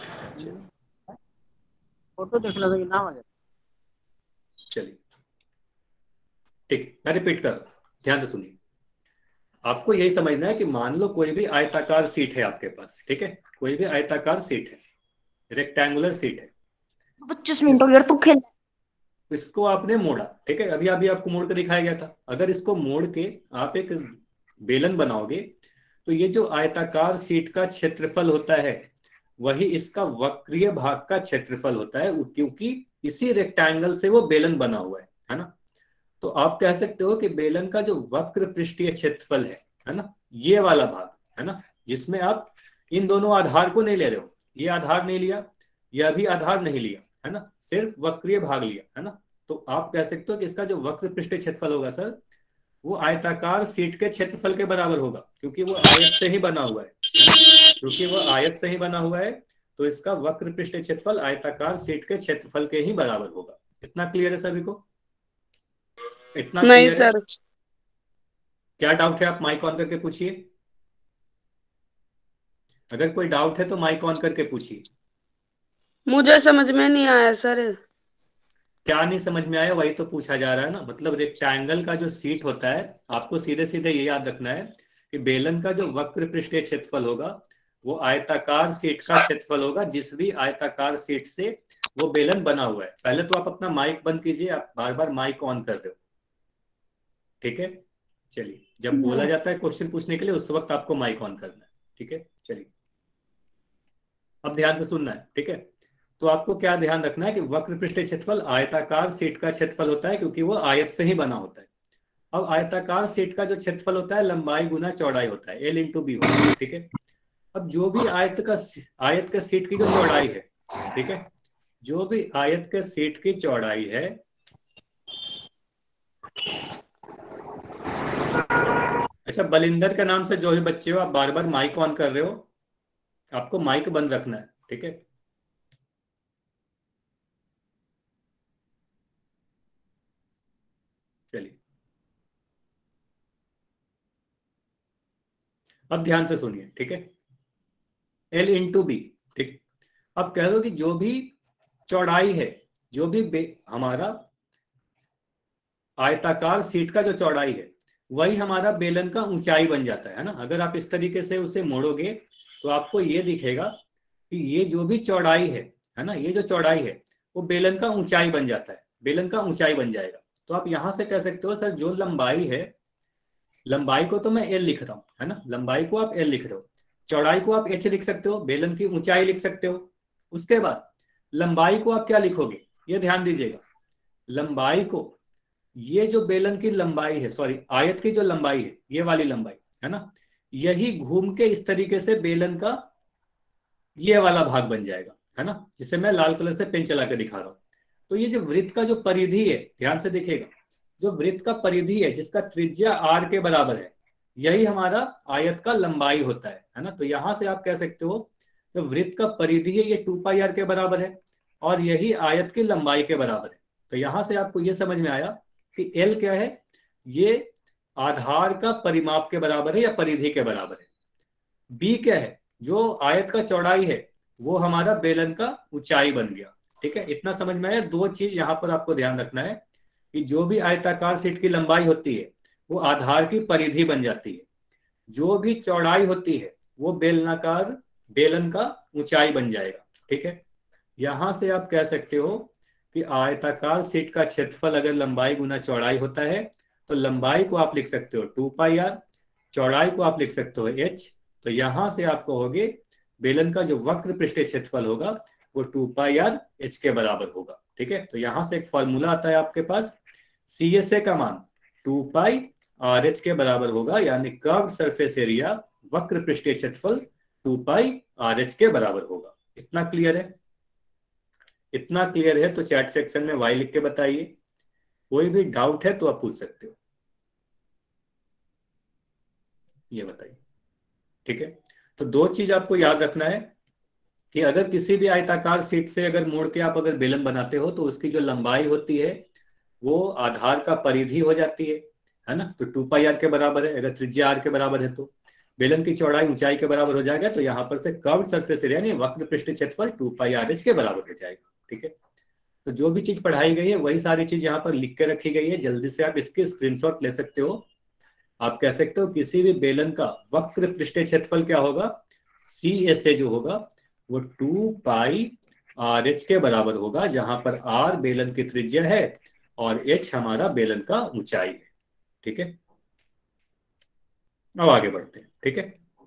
C: फोटो देख लो नाम आ जाए।
A: चलिए ठीक, मैं रिपीट कर रहा हूं, ध्यान से सुनिए। आपको यही समझना है कि मान लो कोई भी आयताकार सीट है आपके पास, ठीक है, कोई भी आयताकार सीट है, रेक्टेंगुलर सीट है,
B: पच्चीस मिनट हो गया तू खेल।
A: इसको आपने मोड़ा, ठीक है, अभी अभी आपको मोड़ के दिखाया गया था। अगर इसको मोड़ के आप एक बेलन बनाओगे तो ये जो आयताकार सीट का क्षेत्रफल होता है वही इसका वक्रीय भाग का क्षेत्रफल होता है, क्योंकि इसी रेक्टेंगल से वो बेलन बना हुआ है, है ना। तो आप कह सकते हो कि बेलन का जो वक्र पृष्ठीय क्षेत्रफल है, है ना, ये वाला भाग, है ना, जिसमें आप इन दोनों आधार को नहीं ले रहे हो, ये आधार नहीं लिया, यह भी आधार नहीं लिया, है ना, सिर्फ वक्रीय भाग लिया, है ना। तो आप कह सकते हो कि इसका जो वक्र पृष्ठीय क्षेत्रफल होगा सर, वो आयताकार सीट के क्षेत्रफल के बराबर होगा, क्योंकि वो आयत से ही बना हुआ है, क्योंकि वो आयत से ही बना हुआ है, तो इसका वक्र पृष्ठीय क्षेत्रफल आयताकार सीट के क्षेत्रफल के ही बराबर होगा। इतना क्लियर है सभी को? इतना
D: नहीं सर।
A: क्या डाउट है? आप माइक ऑन करके पूछिए, अगर कोई डाउट है तो माइक ऑन करके पूछिए।
D: मुझे समझ में नहीं आया सर।
A: क्या नहीं समझ में आया? वही तो पूछा जा रहा है ना। मतलब रेक्टेंगल का जो सीट होता है, आपको सीधे सीधे ये याद रखना है कि बेलन का जो वक्र पृष्ठीय क्षेत्रफल होगा वो आयताकार सीट का क्षेत्रफल होगा, जिस भी आयताकार सीट से वो बेलन बना हुआ है। पहले तो आप अपना माइक बंद कीजिए, आप बार बार माइक ऑन कर रहे हो, ठीक है। चलिए, जब बोला जाता है क्वेश्चन पूछने के लिए उस वक्त आपको माइक ऑन करना है, ठीक है। चलिए, अब ध्यान से सुनना है, ठीक है। तो आपको क्या ध्यान रखना है कि वक्र पृष्ठीय क्षेत्रफल आयताकार सीट का क्षेत्रफल होता है, क्योंकि वो आयत से ही बना होता है। अब आयताकार सीट का जो क्षेत्रफल होता है लंबाई गुना चौड़ाई होता है, एल इंटू बी होता है, ठीक है। अब जो भी आयत का आयत का सीट की जो चौड़ाई है, ठीक है, जो भी आयत के सीट की चौड़ाई है, अच्छा, बलिंदर के नाम से जो भी बच्चे हो, आप बार बार माइक ऑन कर रहे हो, आपको माइक बंद रखना है, ठीक है। चलिए, अब ध्यान से सुनिए, ठीक है। एल इंटू बी, ठीक। अब कह दो कि जो भी चौड़ाई है, जो भी हमारा आयताकार सीट का जो चौड़ाई है वही हमारा बेलन का ऊंचाई बन जाता है ना। अगर आप इस तरीके से उसे मोड़ोगे तो आपको ये दिखेगा कि ये जो भी चौड़ाई है, है ना, ये जो चौड़ाई है वो बेलन का ऊंचाई बन जाता है, बेलन का ऊंचाई बन जाएगा। तो आप यहां से कह सकते हो सर, जो लंबाई है, लंबाई को तो मैं एल लिख रहा हूँ, है ना, लंबाई को आप एल लिख रहे हो, चौड़ाई को आप एच लिख सकते हो, बेलन की ऊंचाई लिख सकते हो। उसके बाद लंबाई को आप क्या लिखोगे, ये ध्यान दीजिएगा, लंबाई को, ये जो बेलन की लंबाई है, सॉरी आयत की जो लंबाई है, ये वाली लंबाई है ना, यही घूम के इस तरीके से बेलन का ये वाला भाग बन जाएगा, है ना, जिसे मैं लाल कलर से पेन चला के दिखा रहा हूं। तो ये जो वृत्त का जो परिधि है, ध्यान से देखिएगा, जो वृत्त का परिधि है जिसका त्रिज्या आर के बराबर है, यही हमारा आयत का लंबाई होता है, है ना। तो यहां से आप कह सकते हो जो वृत्त का परिधि है ये टू पाई आर के बराबर है और यही आयत की लंबाई के बराबर है। तो यहां से आपको ये समझ में आया कि एल क्या है, ये आधार का परिमाप के बराबर है या परिधि के बराबर है। बी क्या है, जो आयत का चौड़ाई है वो हमारा बेलन का ऊंचाई बन गया। ठीक है, इतना समझ में आया। दो चीज यहां पर आपको ध्यान रखना है कि जो भी आयताकार शीट की लंबाई होती है वो आधार की परिधि बन जाती है, जो भी चौड़ाई होती है वो बेलनाकार बेलन का ऊंचाई बन जाएगा। ठीक है, यहां से आप कह सकते हो कि आयताकार शीट का क्षेत्रफल अगर लंबाई गुना चौड़ाई होता है तो लंबाई को आप लिख सकते हो टू पाई आर, चौड़ाई को आप लिख सकते हो एच। तो यहां से आप कहोगे बेलन का जो वक्र पृष्ठीय क्षेत्रफल होगा वो टू पाई आर एच के बराबर होगा। ठीक है, तो यहां से एक फॉर्मूला आता है आपके पास, सी एस ए का मान टू पाई आर एच के बराबर होगा, यानी कर्व्ड सरफेस एरिया वक्र पृष्ठीय क्षेत्रफल टू पाई आर एच के बराबर होगा। इतना क्लियर है? इतना क्लियर है तो चैट सेक्शन में वाई लिख के बताइए। कोई भी डाउट है तो आप पूछ सकते हो, ये बताइए। ठीक है, तो दो चीज आपको याद रखना है कि अगर किसी भी आयताकार शीट से अगर मोड़ के आप अगर बेलन बनाते हो तो उसकी जो लंबाई होती है वो आधार का परिधि हो जाती है, है ना। तो टू पाई आर के बराबर है, अगर त्रिज्या आर के बराबर है तो बेलन की चौड़ाई ऊंचाई के बराबर हो जाएगा। तो यहाँ पर से कर्व्ड सरफेस एरिया यानी वक्र पृष्ठीय क्षेत्रफल टू पाई आर एच के बराबर हो जाएगा। ठीक है, तो जो भी चीज पढ़ाई गई है वही सारी चीज यहाँ पर लिख के रखी गई है। जल्दी से आप इसकी स्क्रीनशॉट ले सकते हो। आप कह सकते हो किसी भी बेलन का वक्र पृष्ठीय क्षेत्रफल क्या होगा, सी एस ए जो होगा वो टू पाई आर एच के बराबर होगा, जहां पर आर बेलन की त्रिज्या है और एच हमारा बेलन का ऊंचाई है। ठीक है, अब आगे बढ़ते हैं। ठीक है,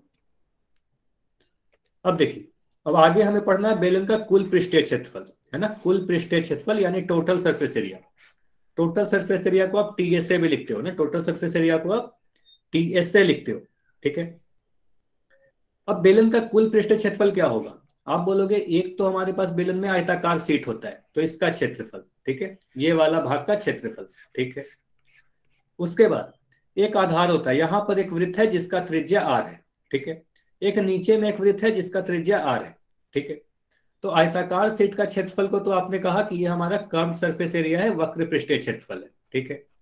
A: अब देखिए, अब आगे हमें पढ़ना है बेलन का कुल पृष्ठीय क्षेत्रफल, है ना, कुल पृष्ठीय क्षेत्रफल यानी total surface area. Total surface area को आप टी एस ए भी लिखते हो ना, टोटल सरफेस एरिया को आप टी एस ए लिखते हो। ठीक है, अब बेलन का कुल पृष्ठीय क्षेत्रफल क्या होगा, आप बोलोगे एक तो हमारे पास बेलन में आयताकार शीट होता है तो इसका क्षेत्रफल, ठीक है, ये वाला भाग का क्षेत्रफल। ठीक है, उसके बाद एक आधार होता है, यहां पर एक वृत्त है जिसका त्रिज्या आर है। ठीक है, एक नीचे में एक वृत्त है जिसका त्रिज्या आर है। ठीक है, तो आयताकार शीट का क्षेत्रफल को तो आपने कहा कि ये हमारा कर्व्ड सरफेस एरिया है, वक्र पृष्ठीय क्षेत्रफल है। ठीक है,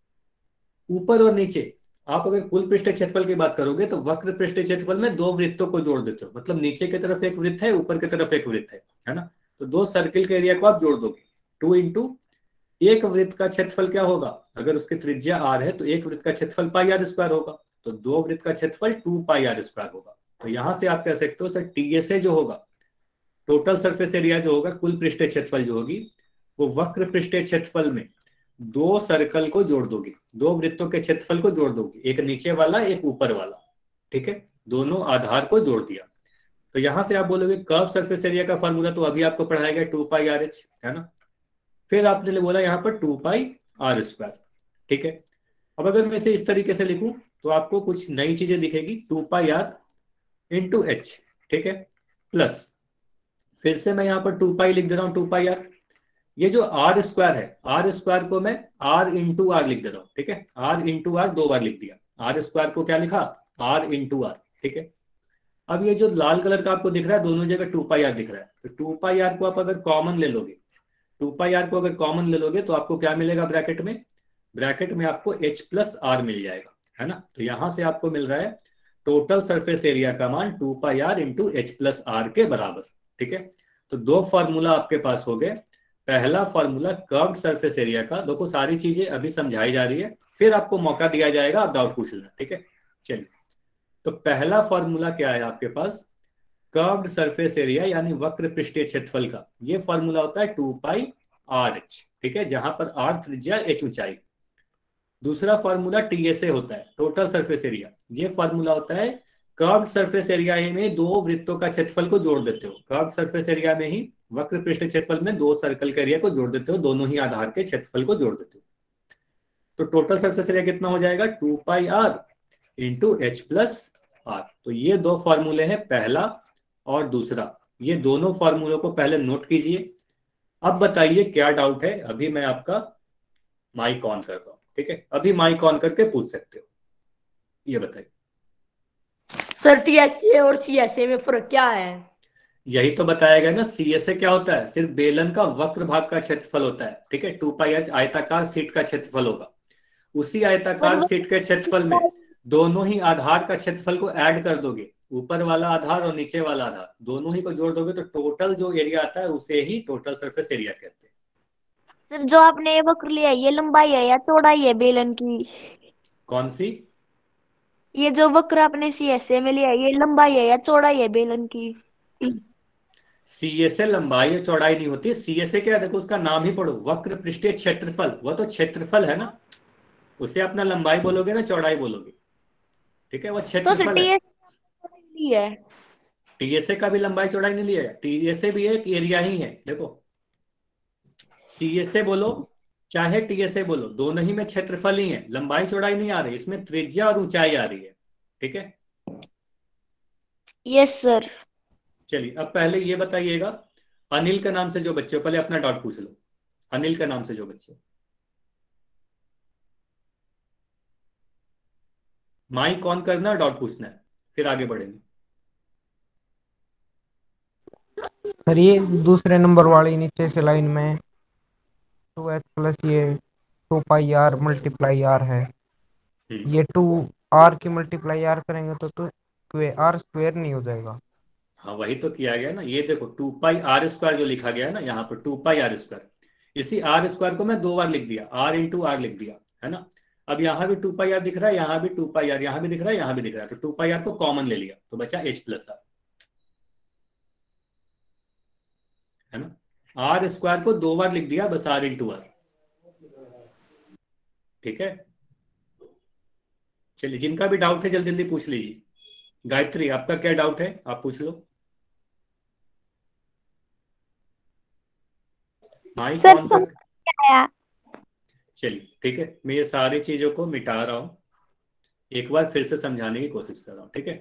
A: ऊपर और नीचे आप अगर कुल पृष्ठीय क्षेत्रफल की बात करोगे तो वक्र पृष्ठीय क्षेत्रफल में दो वृत्तों को जोड़ देते हो, मतलब नीचे की तरफ एक वृत्त है, ऊपर की तरफ एक वृत्त है, है ना। तो दो सर्किल के एरिया को आप जोड़ दोगे, टू इंटू एक वृत्त का क्षेत्रफल क्या होगा, अगर उसकी त्रिज्या आर है तो एक वृत्त का क्षेत्रफल पाई आर स्क्वायर होगा, तो दो वृत्त का क्षेत्रफल टू पाई आर स्क्वायर होगा। तो यहां से आप कह सकते हो सर टी एस ए जो होगा, टोटल सरफेस एरिया जो होगा, कुल पृष्ठीय क्षेत्रफल जो होगी वो वक्र पृष्ठीय क्षेत्रफल में दो सर्कल को जोड़ दोगे, दो वृत्तों के क्षेत्रफल को जोड़ दोगे, एक नीचे वाला एक ऊपर वाला। ठीक है, दोनों आधार को जोड़ दिया। तो यहां से आप बोलोगे कर्व सरफेस एरिया का फॉर्मूला तो अभी आपको पढ़ाया गया टू पाई आर एच, है ना। फिर आपने बोला यहाँ पर टू पाई आर स्क्वायर। ठीक है, अब अगर मैं इसे इस तरीके से लिखूं तो आपको कुछ नई चीजें दिखेगी, two pi r into h. ठीक है, प्लस फिर से मैं यहाँ पर टू पाई लिख दे रहा हूँ, टू पाई आर, ये जो आर स्क्वायर है, आर स्क्वायर को मैं आर इंटू आर लिख दे रहा हूँ। ठीक है, आर इंटू आर दो बार लिख दिया, आर स्क्वायर को क्या लिखा, आर इंटू आर। ठीक है, अब ये जो लाल कलर का आपको दिख रहा है दोनों जगह टू पाई आर दिख रहा है, तो टू पाई आर को आप अगर कॉमन ले लोगे, टू पाई आर को अगर कॉमन ले लोगे तो आपको क्या मिलेगा, ब्रैकेट में ब्रैकेट में आपको एच प्लस आर मिल जाएगा, है ना। तो यहां से आपको मिल रहा है टोटल सरफेस एरिया का मान two pi r into h plus r के बराबर। ठीक है, तो दो फॉर्मूला आपके पास हो गए। पहला फॉर्मूला कर्व्ड सरफेस एरिया का, देखो सारी चीजें अभी समझाई जा रही है, फिर आपको मौका दिया जाएगा आप डाउट पूछ लेना। ठीक है, चलिए, तो पहला फॉर्मूला क्या है आपके पास, कर्व्ड सरफेस एरिया यानी वक्र पृष्ठीय क्षेत्रफल का, ये फॉर्मूला होता है टू पाई आर एच। ठीक है, जहां पर आर त्रिज्या एच ऊंचाई। दूसरा फॉर्मूला टीएसए होता है, टोटल सरफेस एरिया। ये फॉर्मूला होता है कर्व्ड सरफेस एरिया में दो वृत्तों का क्षेत्रफल को जोड़ देते हो। कर्व्ड सरफेस एरिया में ही, वक्र पृष्ठ क्षेत्रफल में दो सर्कल के एरिया को जोड़ देते हो, दोनों ही आधार के क्षेत्रफल को जोड़ देते हो। तो टोटल सरफेस एरिया कितना हो जाएगा, two pi r into h plus r. तो ये दो फॉर्मूले हैं, पहला और दूसरा। ये दोनों फॉर्मूलों को पहले नोट कीजिए। अब बताइए क्या डाउट है। अभी मैं आपका माइक ऑन कर रहा हूं, ठीक है? अभी माइक ऑन करके पूछ सकते हो। ये बताइए
B: सर टीएसए और सीएसए में फर्क क्या है?
A: यही तो बताया गया ना। सीएसए क्या होता है, सिर्फ बेलन का वक्र भाग का क्षेत्रफल होता है, ठीक है? टू पाई एच आयताकार सीट का क्षेत्रफल होगा। उसी आयताकार
B: सर,
A: सीट के क्षेत्रफल में दोनों ही आधार का क्षेत्रफल को ऐड कर दोगे, ऊपर वाला आधार और नीचे वाला आधार दोनों ही को जोड़ दोगे तो टोटल जो एरिया आता है उसे ही टोटल सरफेस एरिया कहते हैं।
B: सर जो आपने ये वक्र लिया है, ये लंबाई है या चौड़ाई है बेलन की?
A: कौन सी?
B: ये जो वक्र आपने सीएसए में लिया है, ये लंबाई है या चौड़ाई है बेलन की?
A: सीएसए लंबाई या चौड़ाई नहीं होती। सीएसए क्या है, देखो उसका नाम ही पढ़ो, वक्र पृष्ठीय क्षेत्रफल। वह तो क्षेत्रफल है ना, उसे अपना लंबाई बोलोगे ना चौड़ाई बोलोगे, ठीक है? वो
B: तो सर
A: क्षेत्रफल है।
B: टीएसए है।
A: टीएसए का भी लंबाई चौड़ाई नहीं लिया है, टीएसए भी एक एरिया ही है। देखो सीएसए बोलो चाहे टीएसए बोलो, दोनों ही में क्षेत्रफल ही है, लंबाई चौड़ाई नहीं आ रही, इसमें त्रिज्या और ऊंचाई आ रही है, ठीक है?
B: Yes sir.
A: चलिए अब पहले ये बताइएगा, अनिल के नाम से जो बच्चे हो, पहले अपना डाउट पूछ लो। अनिल के नाम से जो बच्चे, माइक ऑन करना, डाउट पूछना है, फिर आगे बढ़ेंगे।
C: सर ये दूसरे नंबर वाली नीचे से लाइन में टू एच प्लस ये two pi r multiply r है। ये टू आर की मल्टीप्लाई आर करेंगे तो टू आर स्क्वायर नहीं हो जाएगा?
A: हाँ वही तो किया गया ना। ये देखो टू पाई आर स्क्वायर जो लिखा गया है ना यहाँ पर, टू पाई आर स्क्वायर, इसी आर स्क्वायर को मैं दो बार लिख दिया, आर इंटू आर लिख दिया, है ना? अब यहाँ भी टू पाई आर दिख रहा है, यहाँ भी टू पाई आर, यहाँ भी दिख रहा है, यहाँ भी दिख रहा है, तो टू पाई आर को कॉमन ले लिया तो बचा एच प्लस आर, है ना? आर स्क्वायर को दो बार लिख दिया, बस आर इंटू आर, ठीक है? चलिए जिनका भी डाउट है जल्दी जल्दी पूछ लीजिए। गायत्री आपका क्या डाउट है, आप पूछ लो। माइक ऑन कर। चलिए ठीक है, मैं ये सारी चीजों को मिटा रहा हूं, एक बार फिर से समझाने की कोशिश कर रहा हूं, ठीक है?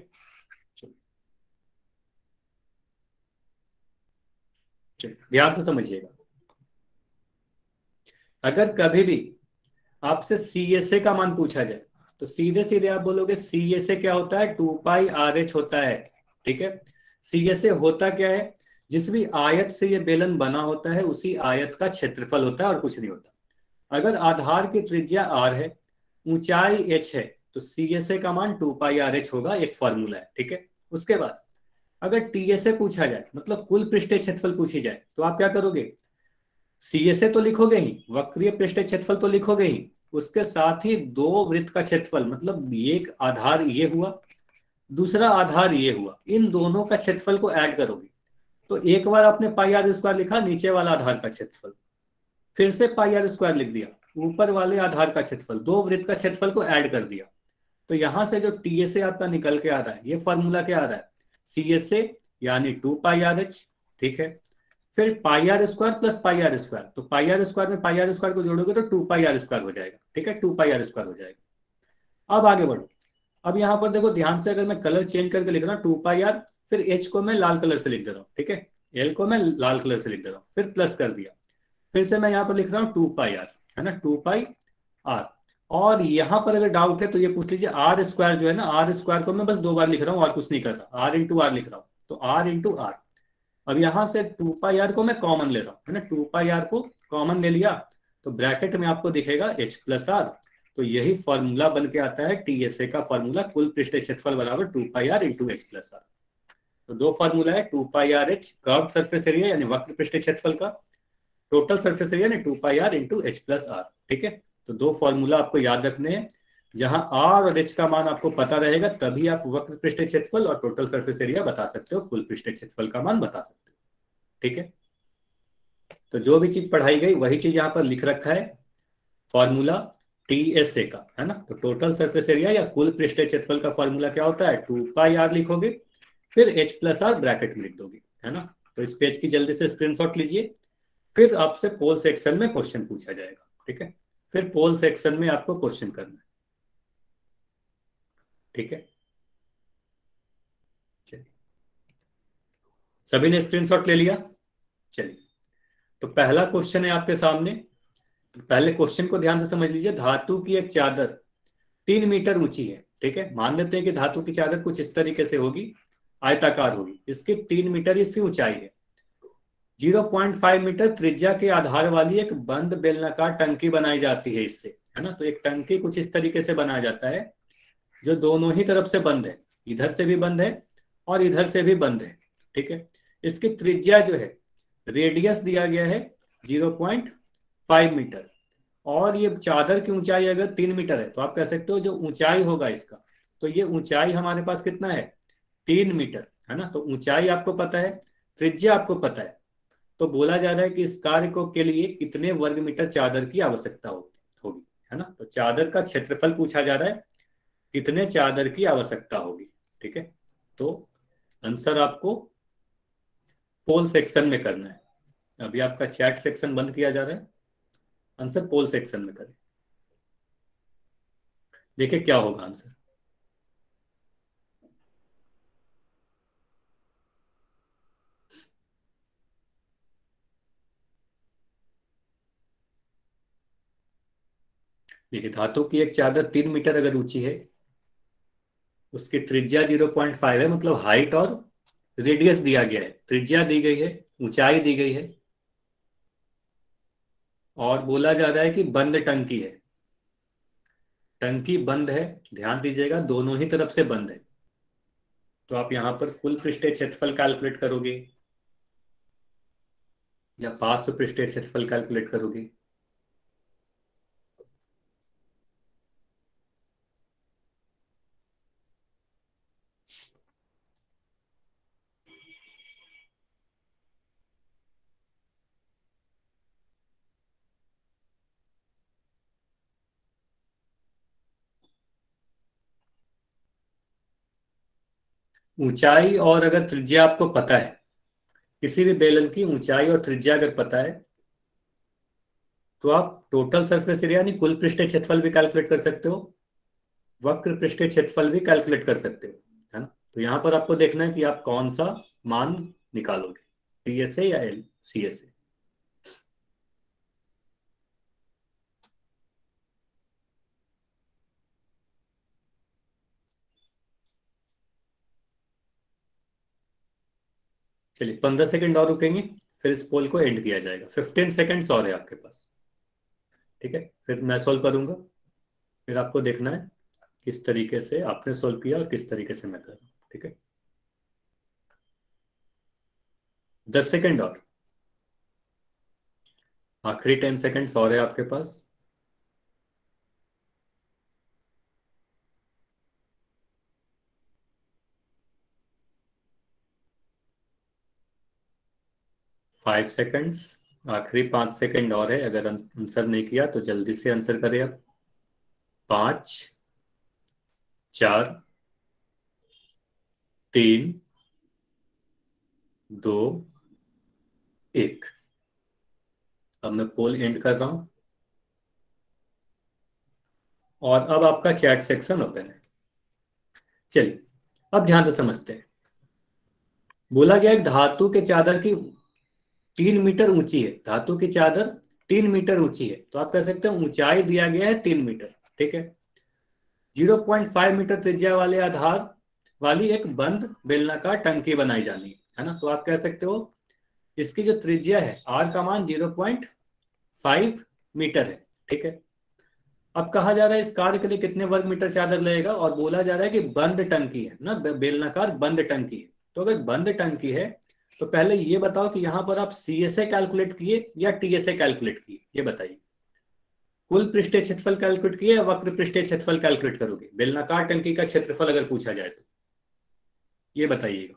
A: चलिए ध्यान से समझिएगा। अगर कभी भी आपसे सीएसए का मान पूछा जाए तो सीधे सीधे आप बोलोगे सीएसए क्या होता है, टू पाई आर एच होता है, ठीक है? सीएसए होता क्या है, जिस भी आयत से ये बेलन बना होता है उसी आयत का क्षेत्रफल होता है और कुछ नहीं होता। अगर आधार की त्रिज्या आर है, ऊंचाई एच है, तो सीएसए का मान टू पाई आर एच होगा, एक फॉर्मूला है, ठीक है? उसके बाद अगर टीएसए पूछा जाए, मतलब कुल पृष्ठीय क्षेत्रफल पूछी जाए, तो आप क्या करोगे, सीएसए तो लिखोगे ही, वक्रीय पृष्ठीय क्षेत्रफल तो लिखोगे ही, उसके साथ ही दो वृत्त का क्षेत्रफल, मतलब एक आधार ये हुआ, दूसरा आधार ये हुआ, इन दोनों का क्षेत्रफल को ऐड करोगे। तो एक बार आपने पाई आर स्क्वायर लिखा, नीचे वाला आधार का क्षेत्रफल, फिर से पाई आर स्क्वायर लिख दिया, ऊपर वाले आधार का क्षेत्रफल, दो वृत्त का क्षेत्रफल को ऐड कर दिया। तो यहां से जो टीएसए आपका निकल के आ रहा है, ये फॉर्मूला क्या आ रहा है, सीएसए यानी टू पाई आर एच, ठीक है? फिर pi r square plus pi r square, तो पाई आर स्क्वायर में पाई आर स्क्वायर को जोड़ोगे तो टू पाई आर स्क्वायर हो जाएगा, ठीक है? टू पाई आर स्क्वायर हो जाएगा। अब आगे बढ़ो। अब यहाँ पर देखो ध्यान से, अगर मैं कलर चेंज करके लिख रहा हूँ टू पाई आर, फिर एच को मैं लाल कलर से लिख दे रहा हूँ, ठीक है? एल को मैं लाल कलर से लिख दे रहा हूँ, फिर प्लस कर दिया, फिर से मैं यहाँ पर लिख रहा हूँ टू पाई आर, है ना? Two pi r. और यहाँ पर अगर डाउट है तो ये पूछ लीजिए, आर स्क्वायर जो है ना, आर स्क्वायर को मैं बस दो बार लिख रहा हूँ और कुछ नहीं कर रहा, आर इंटू आर लिख रहा हूँ, तो आर इंटू आर। अब यहां से टू पाई आर को मैं कॉमन ले रहा हूँ, है ना? टू पाई आर को कॉमन ले लिया तो ब्रैकेट में आपको दिखेगा एच प्लस आर। तो यही फॉर्मूला बन के आता है टीएसए का फॉर्मूला, कुल पृष्ठीय क्षेत्रफल बराबर two pi r into h plus r. तो दो फॉर्मूला है, two pi r h curved surface area यानी वक्र पृष्ठीय क्षेत्रफल का, टोटल सरफेस एरिया यानी two pi r into h plus r, ठीक है? तो दो फॉर्मूला आपको याद रखने हैं। जहां आर और एच का मान आपको पता रहेगा तभी आप वक्र पृष्ठीय क्षेत्रफल और टोटल सरफेस एरिया बता सकते हो, कुल पृष्ठीय क्षेत्रफल का मान बता सकते हो, ठीक है? तो जो भी चीज पढ़ाई गई वही चीज यहाँ पर लिख रखा है, फॉर्मूला टी एस ए का, है ना। तो टोटल सरफेस एरिया या कुल पृष्ठीय क्षेत्रफल का फॉर्मूला क्या होता है, टू पाई आर लिखोगे, फिर एच प्लस आर ब्रैकेट में लिख दोगे, है ना। तो इस पेज की जल्दी से स्क्रीनशॉट लीजिए, फिर आपसे पोल सेक्शन में क्वेश्चन पूछा जाएगा, ठीक है। फिर पोल सेक्शन में आपको क्वेश्चन करना है, ठीक है। चलिए, सभी ने स्क्रीनशॉट ले लिया। चलिए, तो पहला क्वेश्चन है आपके सामने। पहले क्वेश्चन को ध्यान से समझ लीजिए। धातु की एक चादर तीन मीटर ऊंची है, ठीक है। मान लेते हैं कि धातु की चादर कुछ इस तरीके से होगी, आयताकार होगी। इसकी तीन मीटर इसकी ऊंचाई है। ज़ीरो पॉइंट फाइव मीटर त्रिज्या के आधार वाली एक बंद बेलनाकार टंकी बनाई जाती है इससे, है ना। तो एक टंकी कुछ इस तरीके से बनाया जाता है जो दोनों ही तरफ से बंद है, इधर से भी बंद है और इधर से भी बंद है, ठीक है। इसकी त्रिज्या जो है, रेडियस दिया गया है ज़ीरो पॉइंट फाइव मीटर, और ये चादर की ऊंचाई अगर तीन मीटर है तो आप कह सकते हो जो ऊंचाई होगा इसका, तो ये ऊंचाई हमारे पास कितना है, तीन मीटर, है ना। तो ऊंचाई आपको पता है, त्रिज्या आपको पता है, तो बोला जा रहा है कि इस कार्य को के लिए कितने वर्ग मीटर चादर की आवश्यकता होगी, है ना। तो चादर का क्षेत्रफल पूछा जा रहा है, कितने चादर की आवश्यकता होगी, ठीक है। तो आंसर आपको पोल सेक्शन में करना है। अभी आपका चैट सेक्शन बंद किया जा रहा है, आंसर पोल सेक्शन में करें। देखिए क्या होगा आंसर। देखिए, धातु की एक चादर तीन मीटर अगर ऊंची है, उसकी त्रिज्या ज़ीरो पॉइंट फाइव है, मतलब हाइट और रेडियस दिया गया है, त्रिज्या दी गई है, ऊंचाई दी गई है, और बोला जा रहा है कि बंद टंकी है। टंकी बंद है, ध्यान दीजिएगा, दोनों ही तरफ से बंद है। तो आप यहां पर कुल पृष्ठीय क्षेत्रफल कैलकुलेट करोगे या पार्श्व पृष्ठीय क्षेत्रफल कैलकुलेट करोगे। ऊंचाई और अगर त्रिज्या आपको पता है, किसी भी बेलन की ऊंचाई और त्रिज्या अगर पता है, तो आप टोटल सरफेस एरिया यानी कुल पृष्ठीय क्षेत्रफल भी कैलकुलेट कर सकते हो, वक्र पृष्ठीय क्षेत्रफल भी कैलकुलेट कर सकते हो, है ना। तो यहां पर आपको देखना है कि आप कौन सा मान निकालोगे, टीएसए या एल सीएसए। चलिए, पंद्रह सेकंड और रुकेंगे, फिर इस पोल को एंड किया जाएगा। फिफ्टीन सेकंड्स और है आपके पास, ठीक है। फिर मैं सॉल्व करूंगा, फिर आपको देखना है किस तरीके से आपने सॉल्व किया और किस तरीके से मैं कर रहा हूं, ठीक है। दस सेकंड और, आखिरी टेन सेकंड्स और है आपके पास। फाइव सेकंड्स, आखिरी पांच सेकंड और है। अगर आंसर नहीं किया तो जल्दी से आंसर करें आप। पांच, चार, तीन, दो, एक। अब मैं पोल एंड कर रहा हूं और अब आपका चैट सेक्शन ओपन है। चलिए, अब ध्यान से समझते हैं। बोला गया एक धातु के चादर की तीन मीटर ऊंची है, धातु की चादर तीन मीटर ऊंची है, तो आप कह सकते हैं ऊंचाई दिया गया है तीन मीटर, ठीक है। ज़ीरो पॉइंट फाइव मीटर त्रिज्या वाले आधार वाली एक बंद बेलनाकार टंकी बनाई जानी है, है ना। तो आप कह सकते हो इसकी जो त्रिज्या है, आर का मान ज़ीरो पॉइंट फाइव मीटर है, ठीक है। अब कहा जा रहा है इस कार्य के लिए कितने वर्ग मीटर चादर लगेगा, और बोला जा रहा है कि बंद टंकी है ना, बेलनाकार बंद टंकी है। तो अगर बंद टंकी है तो पहले ये बताओ कि यहां पर आप सी एस ए कैलकुलेट किए या टी एस ए कैलकुलेट किए, ये बताइए। कुल पृष्ठीय क्षेत्रफल कैलकुलेट किए या वक्र पृष्ठीय क्षेत्रफल कैलकुलेट करोगे, बेलनाकार टंकी का क्षेत्रफल अगर पूछा जाए तो ये बताइएगा।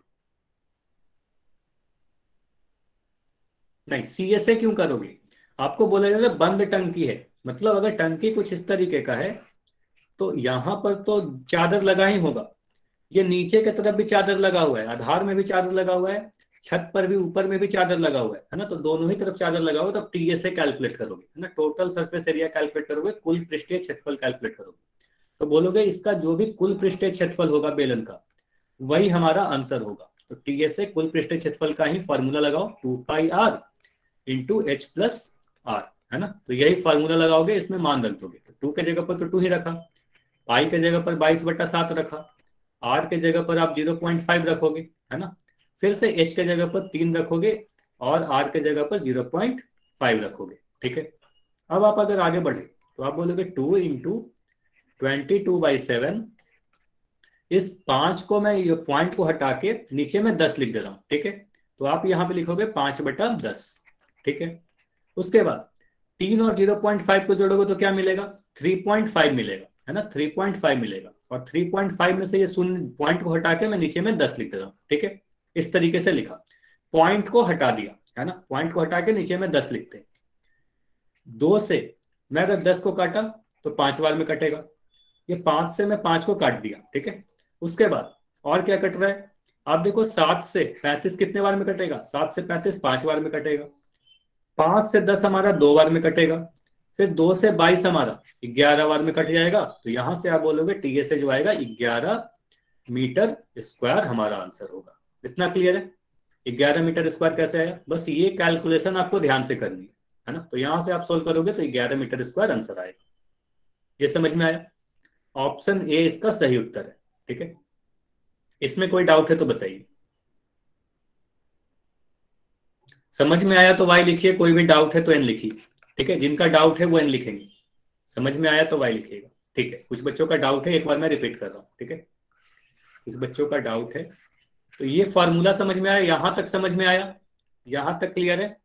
A: नहीं, सी एस ए क्यों करोगे, आपको बोला जा रहा है बंद टंकी है, मतलब अगर टंकी कुछ इस तरीके का है तो यहाँ पर तो चादर लगा ही होगा, ये नीचे की तरफ भी चादर लगा हुआ है, आधार में भी चादर लगा हुआ है, छत पर भी ऊपर में भी चादर लगा हुआ है, है ना। तो दोनों ही तरफ चादर लगा हुआ है, तब टीएसए कैलकुलेट करोगे, है ना, टोटल सरफेस एरिया कैलकुलेट करोगे, कुल पृष्ठीय क्षेत्रफल कैलकुलेट करोगे। तो बोलोगे इसका जो भी कुल पृष्ठीय क्षेत्रफल होगा बेलन का वही हमारा आंसर होगा। तो टीएसए कुल पृष्ठीय क्षेत्रफल का ही फॉर्मूला लगाओ, two pi r into h plus r, है ना। तो यही फॉर्मूला लगाओगे, इसमें मान रख दोगे। तो टू के जगह पर तो टू ही रखा, पाई के जगह पर बाईस बटा सात रखा, आर के जगह पर आप जीरो पॉइंट फाइव रखोगे, है ना। फिर से एच के जगह पर तीन रखोगे और आर के जगह पर जीरो पॉइंट फाइव रखोगे, ठीक है। अब आप अगर आगे बढ़े तो आप बोलोगे two into twenty two by seven, इस पांच को मैं ये पॉइंट को हटा के नीचे में दस लिख दे रहा हूं, ठीक है। तो आप यहाँ पे लिखोगे पांच बटा दस, ठीक है। उसके बाद तीन और जीरो पॉइंट फाइव को जोड़ोगे तो क्या मिलेगा, थ्री पॉइंट फाइव मिलेगा, है ना, थ्री पॉइंट फाइव मिलेगा। और थ्री पॉइंट फाइव में से ये शून्य पॉइंट को हटा के मैं नीचे में दस लिख दे रहा हूँ, ठीक है। इस तरीके से लिखा, पॉइंट को हटा दिया, है ना, पॉइंट को हटा के नीचे में दस लिखते हैं। दो से मैं अगर दस को काटा तो पांच बार में कटेगा, ये पांच से मैं पांच को काट दिया, ठीक है। उसके बाद और क्या कट रहा है, आप देखो सात से पैंतीस कितने बार में कटेगा, सात से पैंतीस पांच बार में कटेगा। पांच से दस हमारा दो बार में कटेगा, फिर दो से बाईस हमारा ग्यारह बार में कट जाएगा। तो यहां से आप बोलोगे टीएसए जो आएगा ग्यारह मीटर स्क्वायर हमारा आंसर होगा। इतना क्लियर है, ग्यारह मीटर स्क्वायर कैसे आया, बस ये कैलकुलेशन आपको ध्यान से करनी है, है ना। तो यहां से आप सोल्व करोगे तो ग्यारह मीटर स्क्वायर आंसर आएगा। ये समझ में आया, ऑप्शन ए इसका सही उत्तर है, ठीक है। इसमें कोई डाउट है तो बताइए। समझ में आया तो वाई लिखिए, कोई भी डाउट है तो एन लिखिए, ठीक है। जिनका डाउट है वो एन लिखेंगे, समझ में आया तो वाई लिखिएगा, ठीक है। कुछ बच्चों का डाउट है, एक बार मैं रिपीट कर रहा हूँ, ठीक है। कुछ बच्चों का डाउट है, तो ये फॉर्मूला समझ में आया, यहां तक समझ में आया, यहां तक क्लियर है,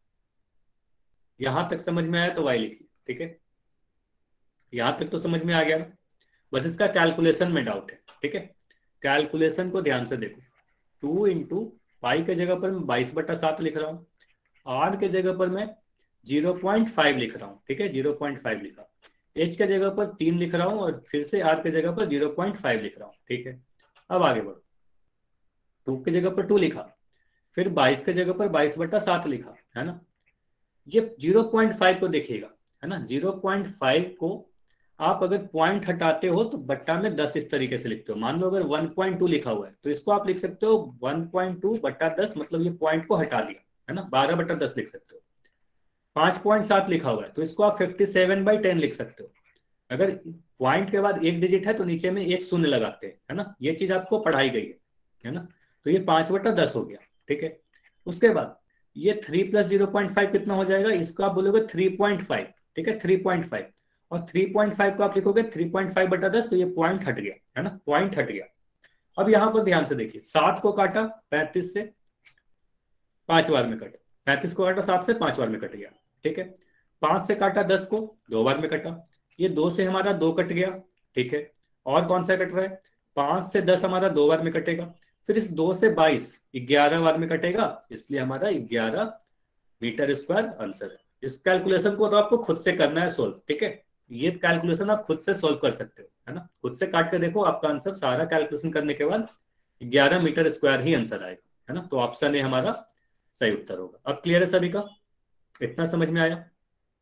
A: यहां तक समझ में आया तो वाई लिखिए, ठीक है। यहां तक तो समझ में आ गया ना, बस इसका कैलकुलेशन में डाउट है, ठीक है। कैलकुलेशन को ध्यान से देखो, टू इंटू पाई के जगह पर मैं बाईस बटा सात लिख रहा हूँ, आर के जगह पर मैं जीरो पॉइंट फाइव लिख रहा हूँ, ठीक है, जीरो पॉइंट फाइव लिखा, एच के जगह पर तीन लिख रहा हूँ और फिर से आर के जगह पर जीरो पॉइंट फाइव लिख रहा हूँ, ठीक है। अब आगे बढ़ो, टू के जगह पर टू लिखा, फिर बाईस के जगह पर बाईस बटा सात लिखा, है ना। ये जीरो पॉइंट फाइव को देखिएगा, है ना, जीरो पॉइंट फाइव को आप अगर पॉइंट हटाते हो तो बट्टा में दस इस तरीके से लिखते हो। मान लो अगर वन पॉइंट टू लिखा हुआ है तो इसको आप लिख सकते हो वन पॉइंट टू बट्टा दस, मतलब ये पॉइंट को हटा दिया, है ना, बारह बट्टा दस लिख सकते हो। पांच पॉइंट सात लिखा हुआ है तो इसको आप फिफ्टी सेवन बाई टेन लिख सकते हो। अगर पॉइंट के बाद एक डिजिट है तो नीचे में एक शून्य लगाते हैं, है ना, ये चीज आपको पढ़ाई गई है, है ना। तो ये पांच बटा दस हो गया, ठीक है। उसके बाद ये three plus zero point five कितना हो जाएगा, इसको आप बोलोगे थ्री पॉइंट फाइव, ठीक है, थ्री पॉइंट फाइव, और थ्री पॉइंट फाइव को आप लिखोगे थ्री पॉइंट फाइव बटा दस, तो ये पॉइंट हट गया, है ना, पॉइंट हट गया। अब यहाँ पर ध्यान से देखिए, सात को काटा पैंतीस से पांच बार में कटा, पैंतीस को काटा सात से पांच बार में कट गया, ठीक है। पांच से काटा दस को दो बार में कटा, ये दो से हमारा दो कट गया, ठीक है। और कौन सा कट रहा है, पांच से दस हमारा दो बार में कटेगा, फिर इस दो से बाईस ग्यारह बार में कटेगा, इसलिए हमारा ग्यारह मीटर स्क्वायर आंसर है। इस कैलकुलेशन को तो आपको खुद से करना है सोल्व, ठीक है। ये कैलकुलेशन आप खुद से सोल्व कर सकते हो, है ना, खुद से काट के देखो, आपका आंसर सारा कैलकुलेशन करने के बाद ग्यारह मीटर स्क्वायर ही आंसर आएगा, है ना। तो ऑप्शन ए हमारा सही उत्तर होगा। अब क्लियर है सभी का, इतना समझ में आया,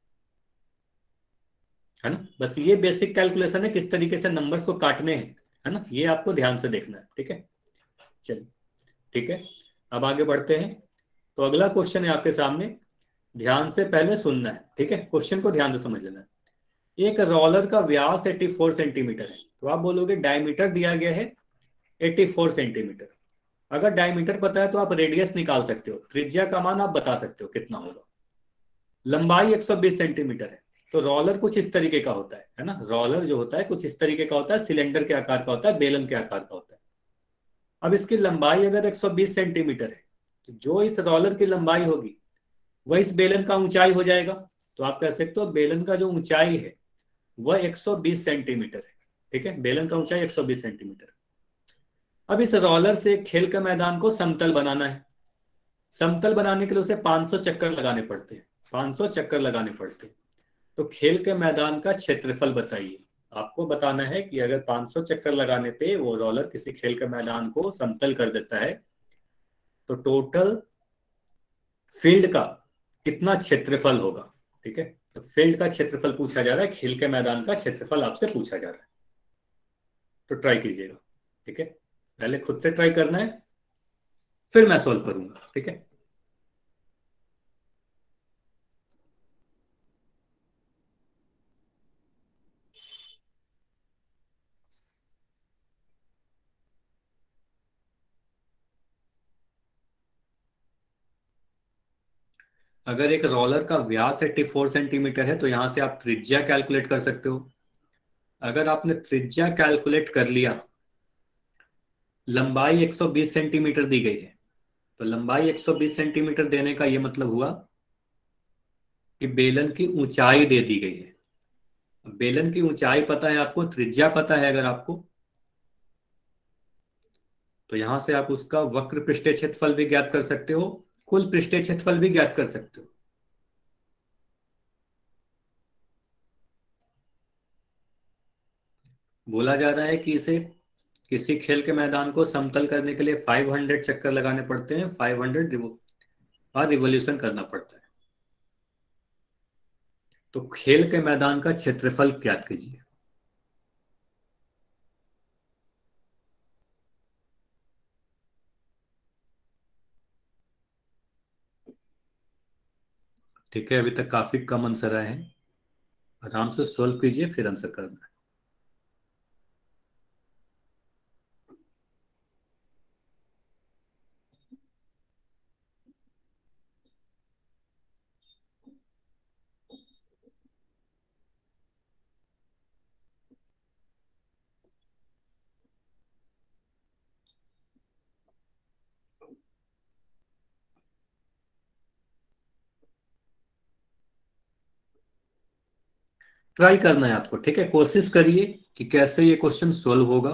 A: है ना। बस ये बेसिक कैलकुलेशन है, किस तरीके से नंबर्स को काटने हैं, है ना, ये आपको ध्यान से देखना है, ठीक है। चलिए ठीक है, अब आगे बढ़ते हैं। तो अगला क्वेश्चन है आपके सामने, ध्यान से पहले सुनना है, ठीक है, क्वेश्चन को ध्यान से समझ लेना है। एक रोलर का व्यास चौरासी सेंटीमीटर है, तो आप बोलोगे डायमीटर दिया गया है चौरासी सेंटीमीटर। अगर डायमीटर पता है तो आप रेडियस निकाल सकते हो, त्रिज्या का मान आप बता सकते हो कितना होगा। लंबाई एक सौ बीस सेंटीमीटर है, तो रोलर कुछ इस तरीके का होता है, है ना, रोलर जो होता है कुछ इस तरीके का होता है, सिलेंडर के आकार का होता है, बेलन के आकार का होता है। अब इसकी लंबाई अगर एक सौ बीस सेंटीमीटर है तो जो इस रोलर की लंबाई होगी वह इस बेलन का ऊंचाई हो जाएगा। तो आप कह सकते हो बेलन का जो ऊंचाई है वह एक सौ बीस सेंटीमीटर है, ठीक है, बेलन का ऊंचाई एक सौ बीस सेंटीमीटर। अब इस रोलर से खेल के मैदान को समतल बनाना है। समतल बनाने के लिए उसे पाँच सौ चक्कर लगाने पड़ते हैं, पाँच सौ चक्कर लगाने पड़ते हैं। तो खेल के मैदान का क्षेत्रफल बताइए। आपको बताना है कि अगर पाँच सौ चक्कर लगाने पे वो रोलर किसी खेल के मैदान को समतल कर देता है तो टोटल फील्ड का कितना क्षेत्रफल होगा। ठीक है, तो फील्ड का क्षेत्रफल पूछा जा रहा है, खेल के मैदान का क्षेत्रफल आपसे पूछा जा रहा है। तो ट्राई कीजिएगा। ठीक है, पहले खुद से ट्राई करना है, फिर मैं सॉल्व करूंगा। ठीक है, अगर एक रोलर का व्यास चौरासी सेंटीमीटर है तो यहां से आप त्रिज्या कैलकुलेट कर सकते हो। अगर आपने त्रिज्या कैलकुलेट कर लिया, लंबाई एक सौ बीस सेंटीमीटर दी गई है, तो लंबाई एक सौ बीस सेंटीमीटर देने का यह मतलब हुआ कि बेलन की ऊंचाई दे दी गई है। बेलन की ऊंचाई पता है आपको, त्रिज्या पता है अगर आपको, तो यहां से आप उसका वक्र पृष्ठीय क्षेत्रफल भी ज्ञात कर सकते हो, कुल पृष्ठीय क्षेत्रफल भी ज्ञात कर सकते हो। बोला जा रहा है कि इसे किसी खेल के मैदान को समतल करने के लिए पाँच सौ चक्कर लगाने पड़ते हैं, पाँच सौ रिवो, और रिवोल्यूशन करना पड़ता है। तो खेल के मैदान का क्षेत्रफल ज्ञात कीजिए। ठीक है, अभी तक काफी कम आंसर आए हैं, आराम से सॉल्व कीजिए फिर आंसर करना है। ट्राई करना है आपको। ठीक है, कोशिश करिए कि कैसे ये क्वेश्चन सोल्व होगा।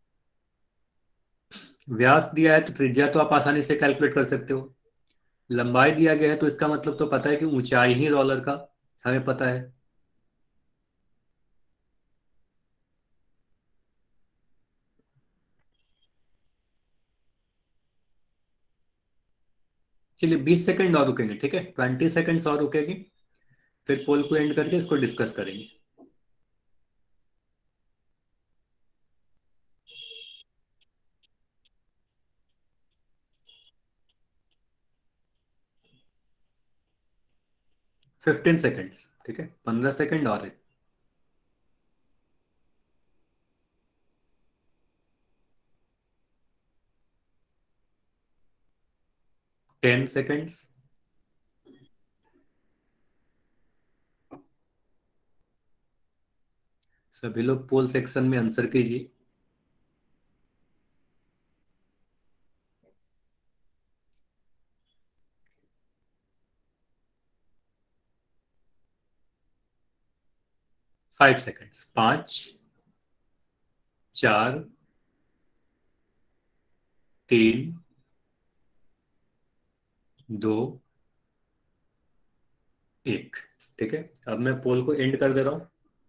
A: व्यास दिया है तो त्रिज्या तो आप आसानी से कैलकुलेट कर सकते हो, लंबाई दिया गया है तो इसका मतलब तो पता है कि ऊंचाई ही रोलर का हमें पता है। चलिए बीस सेकंड और रुकेंगे। ठीक है, बीस सेकंड्स और रुकेंगे, फिर पोल को एंड करके इसको डिस्कस करेंगे। पंद्रह सेकंड्स। ठीक है, पंद्रह सेकंड और है। Ten seconds. सभी लोग पोल सेक्शन में आंसर कीजिए। Five seconds. पांच, चार, तीन, दो, एक। ठीक है, अब मैं पोल को एंड कर दे रहा हूं।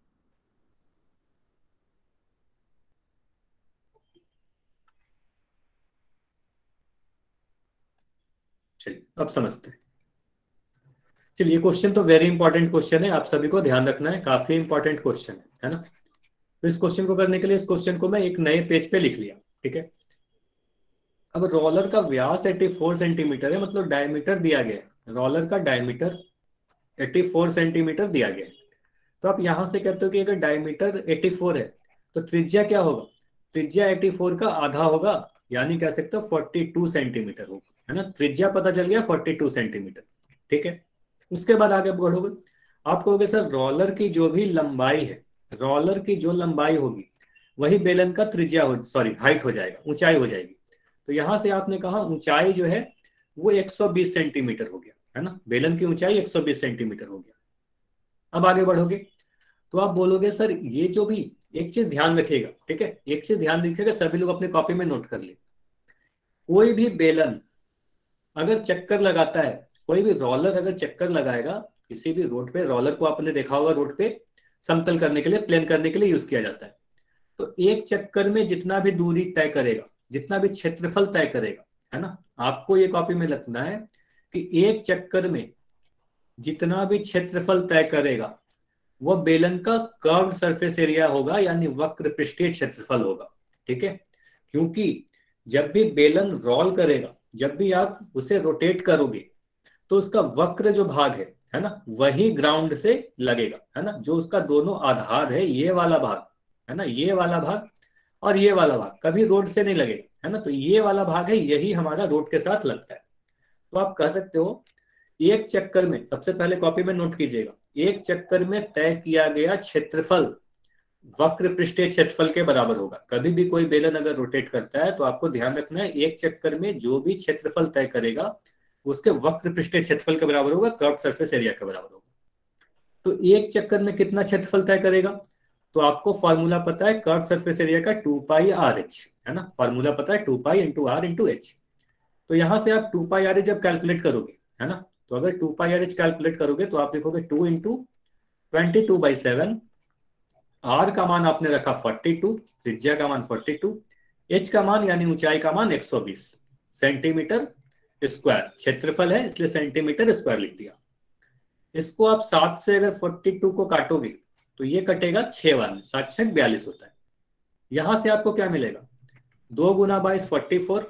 A: चलिए अब समझते हैं। चलिए, क्वेश्चन तो वेरी इंपॉर्टेंट क्वेश्चन है, आप सभी को ध्यान रखना है, काफी इंपॉर्टेंट क्वेश्चन है, है ना। तो इस क्वेश्चन को करने के लिए इस क्वेश्चन को मैं एक नए पेज पे लिख लिया। ठीक है, अब रोलर का व्यास चौरासी सेंटीमीटर है, मतलब डायमीटर दिया गया है, रोलर का डायमीटर चौरासी सेंटीमीटर दिया गया है। तो आप यहां से कहते हो कि अगर डायमीटर चौरासी है तो त्रिज्या क्या होगा, त्रिज्या चौरासी का आधा होगा, यानी कह सकते हो बयालीस सेंटीमीटर होगा, है ना। त्रिज्या पता चल गया बयालीस सेंटीमीटर। ठीक है, उसके बाद आगे बढ़ोगे, आप कहोगे सर रोलर की जो भी लंबाई है, रोलर की जो लंबाई होगी वही बेलन का त्रिज्या हो, सॉरी हाइट हो जाएगा, ऊंचाई हो जाएगी। तो यहां से आपने कहा ऊंचाई जो है वो एक सौ बीस सेंटीमीटर हो गया, है ना, बेलन की ऊंचाई एक सौ बीस सेंटीमीटर हो गया। अब आगे बढ़ोगे तो आप बोलोगे सर ये जो भी, एक चीज ध्यान रखिएगा। ठीक है, एक चीज ध्यान रखिएगा, सभी लोग अपने कॉपी में नोट कर ले, कोई भी बेलन अगर चक्कर लगाता है, कोई भी रोलर अगर चक्कर लगाएगा किसी भी रोड पे रोलर को आपने देखा होगा रोड पे समतल करने के लिए, प्लेन करने के लिए यूज किया जाता है। तो एक चक्कर में जितना भी दूरी तय करेगा, जितना भी क्षेत्रफल तय करेगा, है ना, आपको ये कॉपी में लिखना है कि एक चक्कर में जितना भी क्षेत्रफल तय करेगा वो बेलन का कर्व सरफेस एरिया होगा, यानी वक्र पृष्ठीय क्षेत्रफल होगा। ठीक है, क्योंकि जब भी बेलन रोल करेगा, जब भी आप उसे रोटेट करोगे तो उसका वक्र जो भाग है है ना, वही ग्राउंड से लगेगा, है ना, जो उसका दोनों आधार है, ये वाला भाग है ना, ये वाला भाग और ये वाला भाग कभी रोड से नहीं लगेगा, है ना। तो ये वाला भाग है, यही हमारा रोड के साथ लगता है। तो आप कह सकते हो एक चक्कर में, सबसे पहले कॉपी में नोट कीजिएगा, एक चक्कर में तय किया गया क्षेत्रफल वक्र पृष्ठीय क्षेत्रफल के बराबर होगा। कभी भी कोई बेलन अगर रोटेट करता है तो आपको ध्यान रखना है एक चक्कर में जो भी क्षेत्रफल तय करेगा उसके वक्र पृष्ठीय क्षेत्रफल के बराबर होगा, कर्व सरफेस एरिया के बराबर होगा। तो एक चक्कर में कितना क्षेत्रफल तय करेगा, तो आपको फॉर्मूला पता है कर्व सरफेस एरिया का टू पाई आर एच, है ना, फॉर्मूला पता है two pi into r into h. तो यहां से आप टू पाई आर एच जब कैलकुलेट करोगे, है ना, तो अगर two pi r h calculate करोगे तो आप लिखोगे two into twenty two by seven, r का मान आपने रखा फोर्टी टू, त्रिज्या का मान फोर्टी टू, एच का मान यानी ऊंचाई का मान एक सौ बीस सेंटीमीटर स्क्वायर, क्षेत्रफल है इसलिए सेंटीमीटर स्क्वायर लिख दिया। इसको आप सात से अगर फोर्टी टू को काटोगे तो ये कटेगा छह बार में, सात छह बयालीस होता है। यहां से आपको क्या मिलेगा, दो गुना बाईस फोर्टी फोर,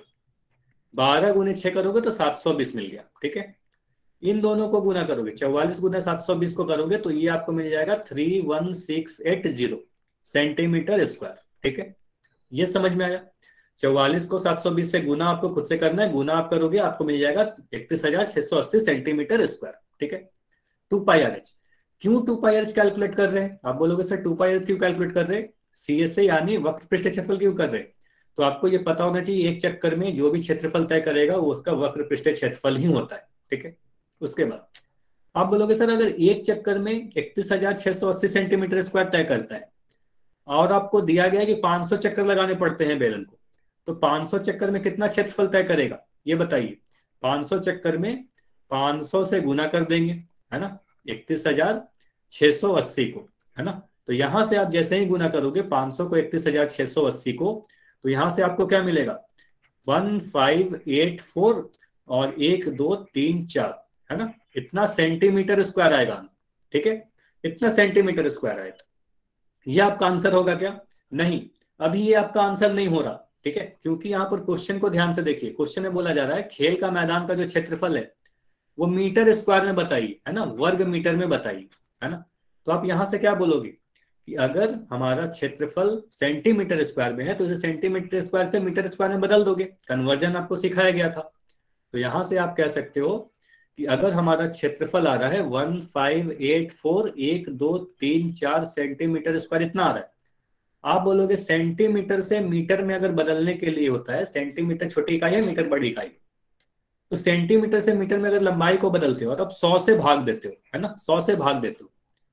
A: बारह गुने छह करोगे तो सात सौ बीस मिल गया। ठीक है, इन दोनों को गुना करोगे, चौवालीस गुना सात सौ बीस को करोगे तो ये आपको मिल जाएगा three one six eight zero centimetre square. ठीक है, ये समझ में आया। चौवालीस को सात सौ बीस से गुना आपको खुद से करना है, गुना आप करोगे आपको मिल जाएगा इकतीस हजार छह सौ अस्सी सेंटीमीटर स्क्वायर। ठीक है, टू पाई आर एच। क्यों two pi r h calculate कर रहे हैं, आप बोलोगे sir two pi r h क्यों कैलकुलेट कर रहे हैं, सी एस ए यानी वक्र पृष्ठीय क्षेत्रफल क्यों कर रहे हैं। तो आपको ये पता होना चाहिए एक चक्कर में जो भी क्षेत्रफल तय करेगा वो उसका वक्र पृष्ठीय क्षेत्रफल ही होता है। ठीक है, उसके बाद आप बोलोगे सर अगर एक चक्कर में इकतीस हजार छह सौ अस्सी सेंटीमीटर स्क्वायर तय करता है और आपको दिया गया कि पांच सौ चक्कर लगाने पड़ते हैं बेलन को, तो पांच सौ चक्कर में कितना क्षेत्रफल तय करेगा ये बताइए। पांच सौ चक्कर में पांच सौ से गुना कर देंगे, है ना, इकतीस हजार छह सौ अस्सी को, है ना। तो यहां से आप जैसे ही गुना करोगे पांच सौ को इकतीस हजार छह सौ अस्सी को, तो यहां से आपको क्या मिलेगा, वन फाइव एट फोर और एक दो तीन चार, है ना, इतना सेंटीमीटर स्क्वायर आएगा। ठीक है, इतना सेंटीमीटर स्क्वायर आएगा। ये आपका आंसर होगा क्या, नहीं, अभी ये आपका आंसर नहीं हो रहा। ठीक है, क्योंकि यहाँ पर क्वेश्चन को ध्यान से देखिए, क्वेश्चन में बोला जा रहा है खेल का मैदान का जो क्षेत्रफल है वो मीटर स्क्वायर में बताइए, है ना, वर्ग मीटर में बताइए, है ना। तो आप यहाँ से क्या बोलोगे कि अगर हमारा क्षेत्रफल सेंटीमीटर स्क्वायर में है तो इसे सेंटीमीटर स्क्वायर से मीटर स्क्वायर में बदल दोगे, कन्वर्जन आपको सिखाया गया था। तो यहाँ से आप कह सकते हो कि अगर हमारा क्षेत्रफल आ रहा है वन फाइव एट फोर एक दो तीन चार सेंटीमीटर स्क्वायर इतना आ रहा है, आप बोलोगे सेंटीमीटर से मीटर में अगर बदलने के लिए होता है, सेंटीमीटर छोटी इकाई है मीटर बड़ी इकाई, तो सेंटीमीटर से मीटर में अगर लंबाई को बदलते हो तो आप सौ से भाग देते हो, है ना, सौ से भाग देते हो।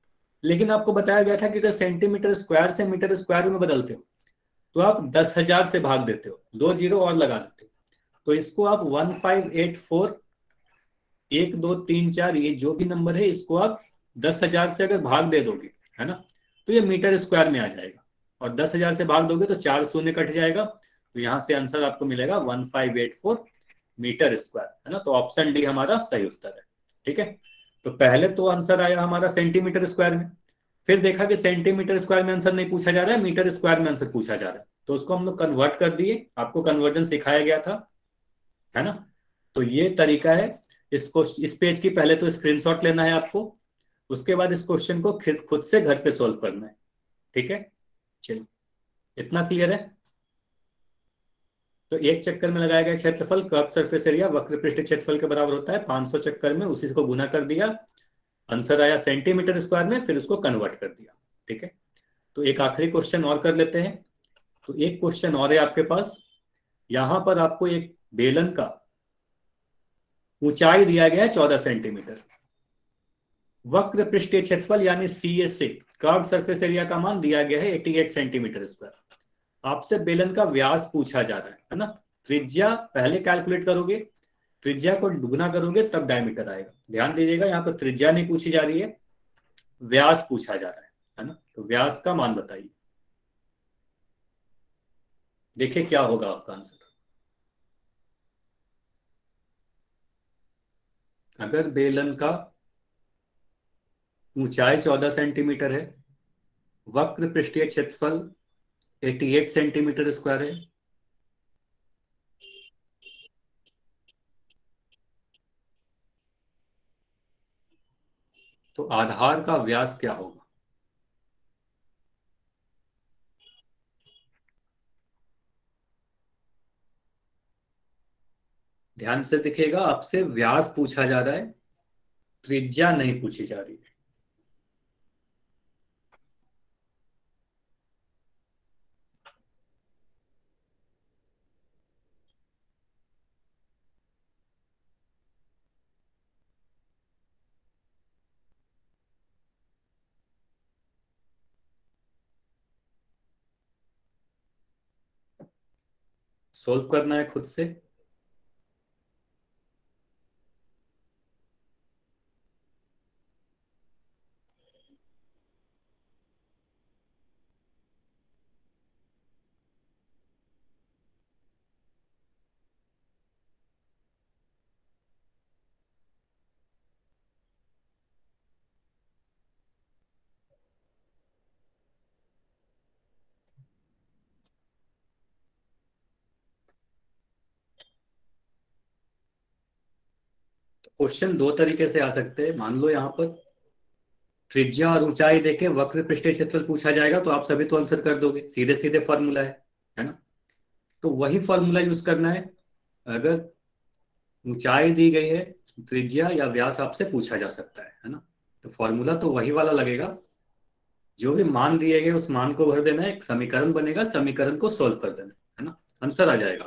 A: लेकिन आपको बताया गया था कि अगर सेंटीमीटर स्क्वायर से मीटर स्क्वायर में बदलते हो तो आप दस हजार से भाग देते हो, दो जीरो और लगा देते हो। तो इसको आप वन फाइव एट फोर एक दो तीन चार ये जो भी नंबर है इसको आप दस हजार से अगर भाग दे दोगे, है ना, तो ये मीटर स्क्वायर में आ जाएगा। और दस हजार से भाग दोगे तो चार शून्य कट जाएगा, तो यहाँ से आंसर आपको मिलेगा one five eight four metre square, है ना। तो ऑप्शन डी हमारा सही उत्तर है। ठीक है, तो पहले तो आंसर आया हमारा सेंटीमीटर स्क्वायर में, फिर देखा कि सेंटीमीटर स्क्वायर में आंसर नहीं पूछा जा रहा है, मीटर स्क्वायर में आंसर पूछा जा रहा है, तो उसको हम लोग कन्वर्ट कर दिए, आपको कन्वर्जन सिखाया गया था, है ना। तो ये तरीका है, इसको इस पेज की पहले तो स्क्रीनशॉट लेना है आपको, उसके बाद इस क्वेश्चन को खुद से घर पे सोल्व करना है। ठीक है, चलिए इतना क्लियर है। तो एक चक्कर में लगाया गया क्षेत्रफल कर्व सरफेस एरिया वक्र पृष्ठीय क्षेत्रफल के बराबर होता है पांच सौ चक्कर में, उसी को गुना कर दिया, आंसर आया सेंटीमीटर स्क्वायर में, फिर उसको कन्वर्ट कर दिया। ठीक है, तो एक आखिरी क्वेश्चन और कर लेते हैं। तो एक क्वेश्चन और है आपके पास, यहां पर आपको एक बेलन का ऊंचाई दिया गया है चौदह सेंटीमीटर, वक्र पृष्ठीय क्षेत्रफल यानी C S A curve surface area का मान दिया गया है अठासी सेंटीमीटर स्क्वायर। आपसे बेलन का व्यास पूछा जा रहा है, है ना। त्रिज्या पहले कैलकुलेट करोगे, त्रिज्या को दुगुना करोगे तब डायमीटर आएगा। ध्यान दीजिएगा, यहाँ पर त्रिज्या नहीं पूछी जा रही है, व्यास पूछा जा रहा है, है ना। तो व्यास का मान बताइए, देखिए क्या होगा आपका आंसर। अगर बेलन का ऊंचाई चौदह सेंटीमीटर है, वक्र पृष्ठीय क्षेत्रफल अठासी सेंटीमीटर स्क्वायर है, तो आधार का व्यास क्या होगा? ध्यान से देखिएगा, आपसे व्यास पूछा जा रहा है, त्रिज्या नहीं पूछी जा रही है। सोल्व करना है खुद से। क्वेश्चन दो तरीके से आ सकते हैं। मान लो यहाँ पर त्रिज्या और ऊंचाई देके वक्र पृष्ठीय क्षेत्रफल पूछा जाएगा, तो आप सभी तो आंसर कर दोगे, सीधे सीधे फॉर्मूला है है ना। तो वही फॉर्मूला यूज करना है। अगर ऊंचाई दी गई है, त्रिज्या या व्यास आपसे पूछा जा सकता है है ना, तो फॉर्मूला तो वही वाला लगेगा। जो भी मान दिए गए उस मान को भर देना है, एक समीकरण बनेगा, समीकरण को सोल्व कर देना है ना, आंसर आ जाएगा।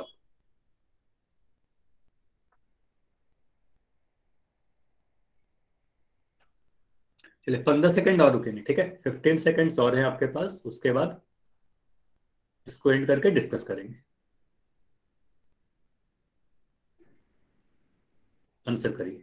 A: चलिए पंद्रह सेकंड और रुकेंगे, ठीक है, फिफ्टीन सेकंड्स और हैं आपके पास, उसके बाद इसको एंड करके डिस्कस करेंगे। आंसर करिए।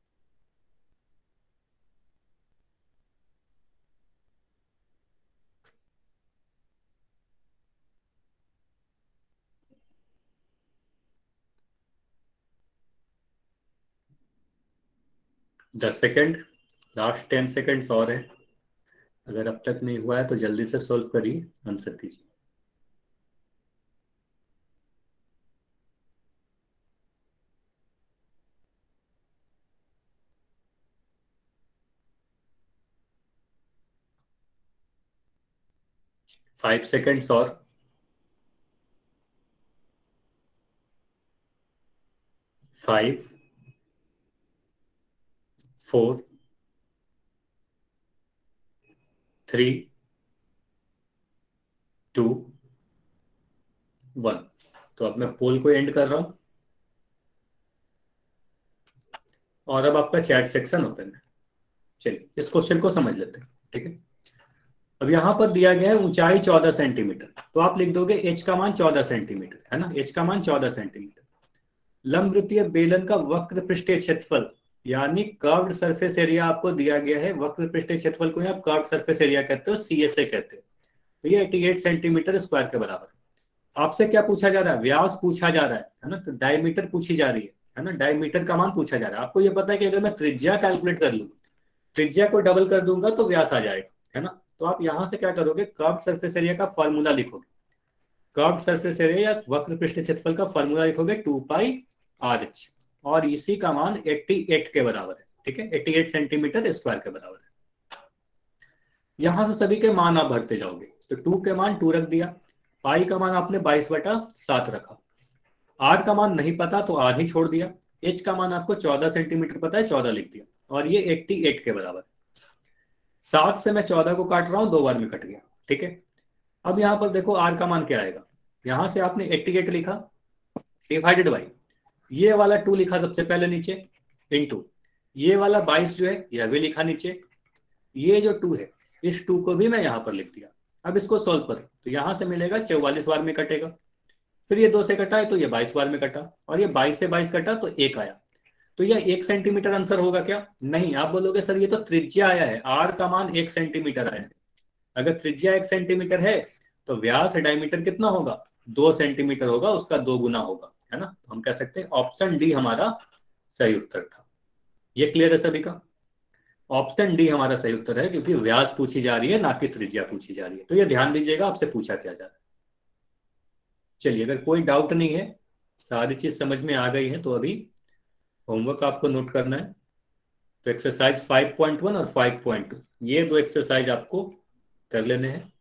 A: दस सेकंड, लास्ट टेन सेकंड्स और है। अगर अब तक नहीं हुआ है तो जल्दी से सोल्व करिए, आंसर कीजिए। फाइव सेकंड्स और। Five, four, three, two, one. तो अब मैं पोल को एंड कर रहा हूं और अब आपका चैट सेक्शन ओपन है। चलिए इस क्वेश्चन को समझ लेते हैं, ठीक है। अब यहां पर दिया गया है ऊंचाई चौदह सेंटीमीटर, तो आप लिख दोगे एच का मान चौदह सेंटीमीटर, है ना, एच का मान चौदह सेंटीमीटर। लंबवृत्तीय बेलन का वक्र पृष्ठीय क्षेत्रफल यानी कर्व्ड सरफेस एरिया आपको दिया गया है। वक्र पृष्ठीय क्षेत्रफल को आप कर्व्ड सरफेस एरिया कहते हो, सी एस ए कहते हो। तो ये अठासी सेंटीमीटर स्क्वायर के बराबर। आपसे क्या पूछा जा रहा है? व्यास पूछा जा रहा है, है ना, तो डायमीटर पूछी जा रही है, है ना, डायमीटर का मान पूछा जा रहा है। आपको ये पता है कि अगर मैं त्रिज्या कैलकुलेट कर लूं, त्रिज्या को डबल कर दूंगा तो व्यास आ जाएगा, है ना। तो आप यहां से क्या करोगे, कर्व्ड सरफेस एरिया का फॉर्मूला लिखोगे। कर्व्ड सरफेस एरिया या वक्र पृष्ठीय क्षेत्रफल का फॉर्मूला लिखोगे टू पाई आर एच, और इसी का मान अठासी के बराबर है, ठीक है, अठासी सेंटीमीटर स्क्वायर के बराबर है। यहां से सभी के मान आप भरते जाओगे। तो टू के मान टू रख दिया, पाई का मान आपने बाईस बटा सात रखा, आर का मान नहीं पता तो आर ही छोड़ दिया, एच का मान आपको चौदह सेंटीमीटर पता है, चौदह लिख दिया, और ये अठासी के बराबर। सात से मैं चौदह को काट रहा हूं, दो बार में कट गया, ठीक है। अब यहां पर देखो आर का मान क्या आएगा। यहां से आपने अठासी लिखा डिवाइडेड बाई ये वाला टू लिखा सबसे पहले नीचे, इनटू ये वाला बाईस जो है यह भी लिखा नीचे, ये जो टू है इस टू को भी मैं यहां पर लिख दिया। अब इसको सोल्व करो तो यहां से मिलेगा चौवालीस बार में कटेगा, फिर ये दो से कटा है तो ये बाईस बार में कटा, और ये बाईस से बाईस कटा तो एक आया, तो यह एक सेंटीमीटर आंसर होगा क्या? नहीं, आप बोलोगे सर ये तो त्रिज्या आया है, आर का मान एक सेंटीमीटर आया है। अगर त्रिज्या एक सेंटीमीटर है तो व्यास डायमीटर कितना होगा? दो सेंटीमीटर होगा, उसका दो गुना होगा, है ना। तो हम कह सकते हैं ऑप्शन डी हमारा सही उत्तर था। ये क्लियर है सभी का? ऑप्शन डी हमारा सही उत्तर है, क्योंकि व्यास पूछी जा रही है ना कि त्रिज्या पूछी जा रही है। तो ये ध्यान दीजिएगा आपसे पूछा क्या जा रहा है। चलिए, अगर कोई डाउट नहीं है, सारी चीज समझ में आ गई है, तो अभी होमवर्क आपको नोट करना है। तो एक्सरसाइज फाइव पॉइंट वन और फाइव पॉइंट टू ये दो एक्सरसाइज आपको कर लेने हैं।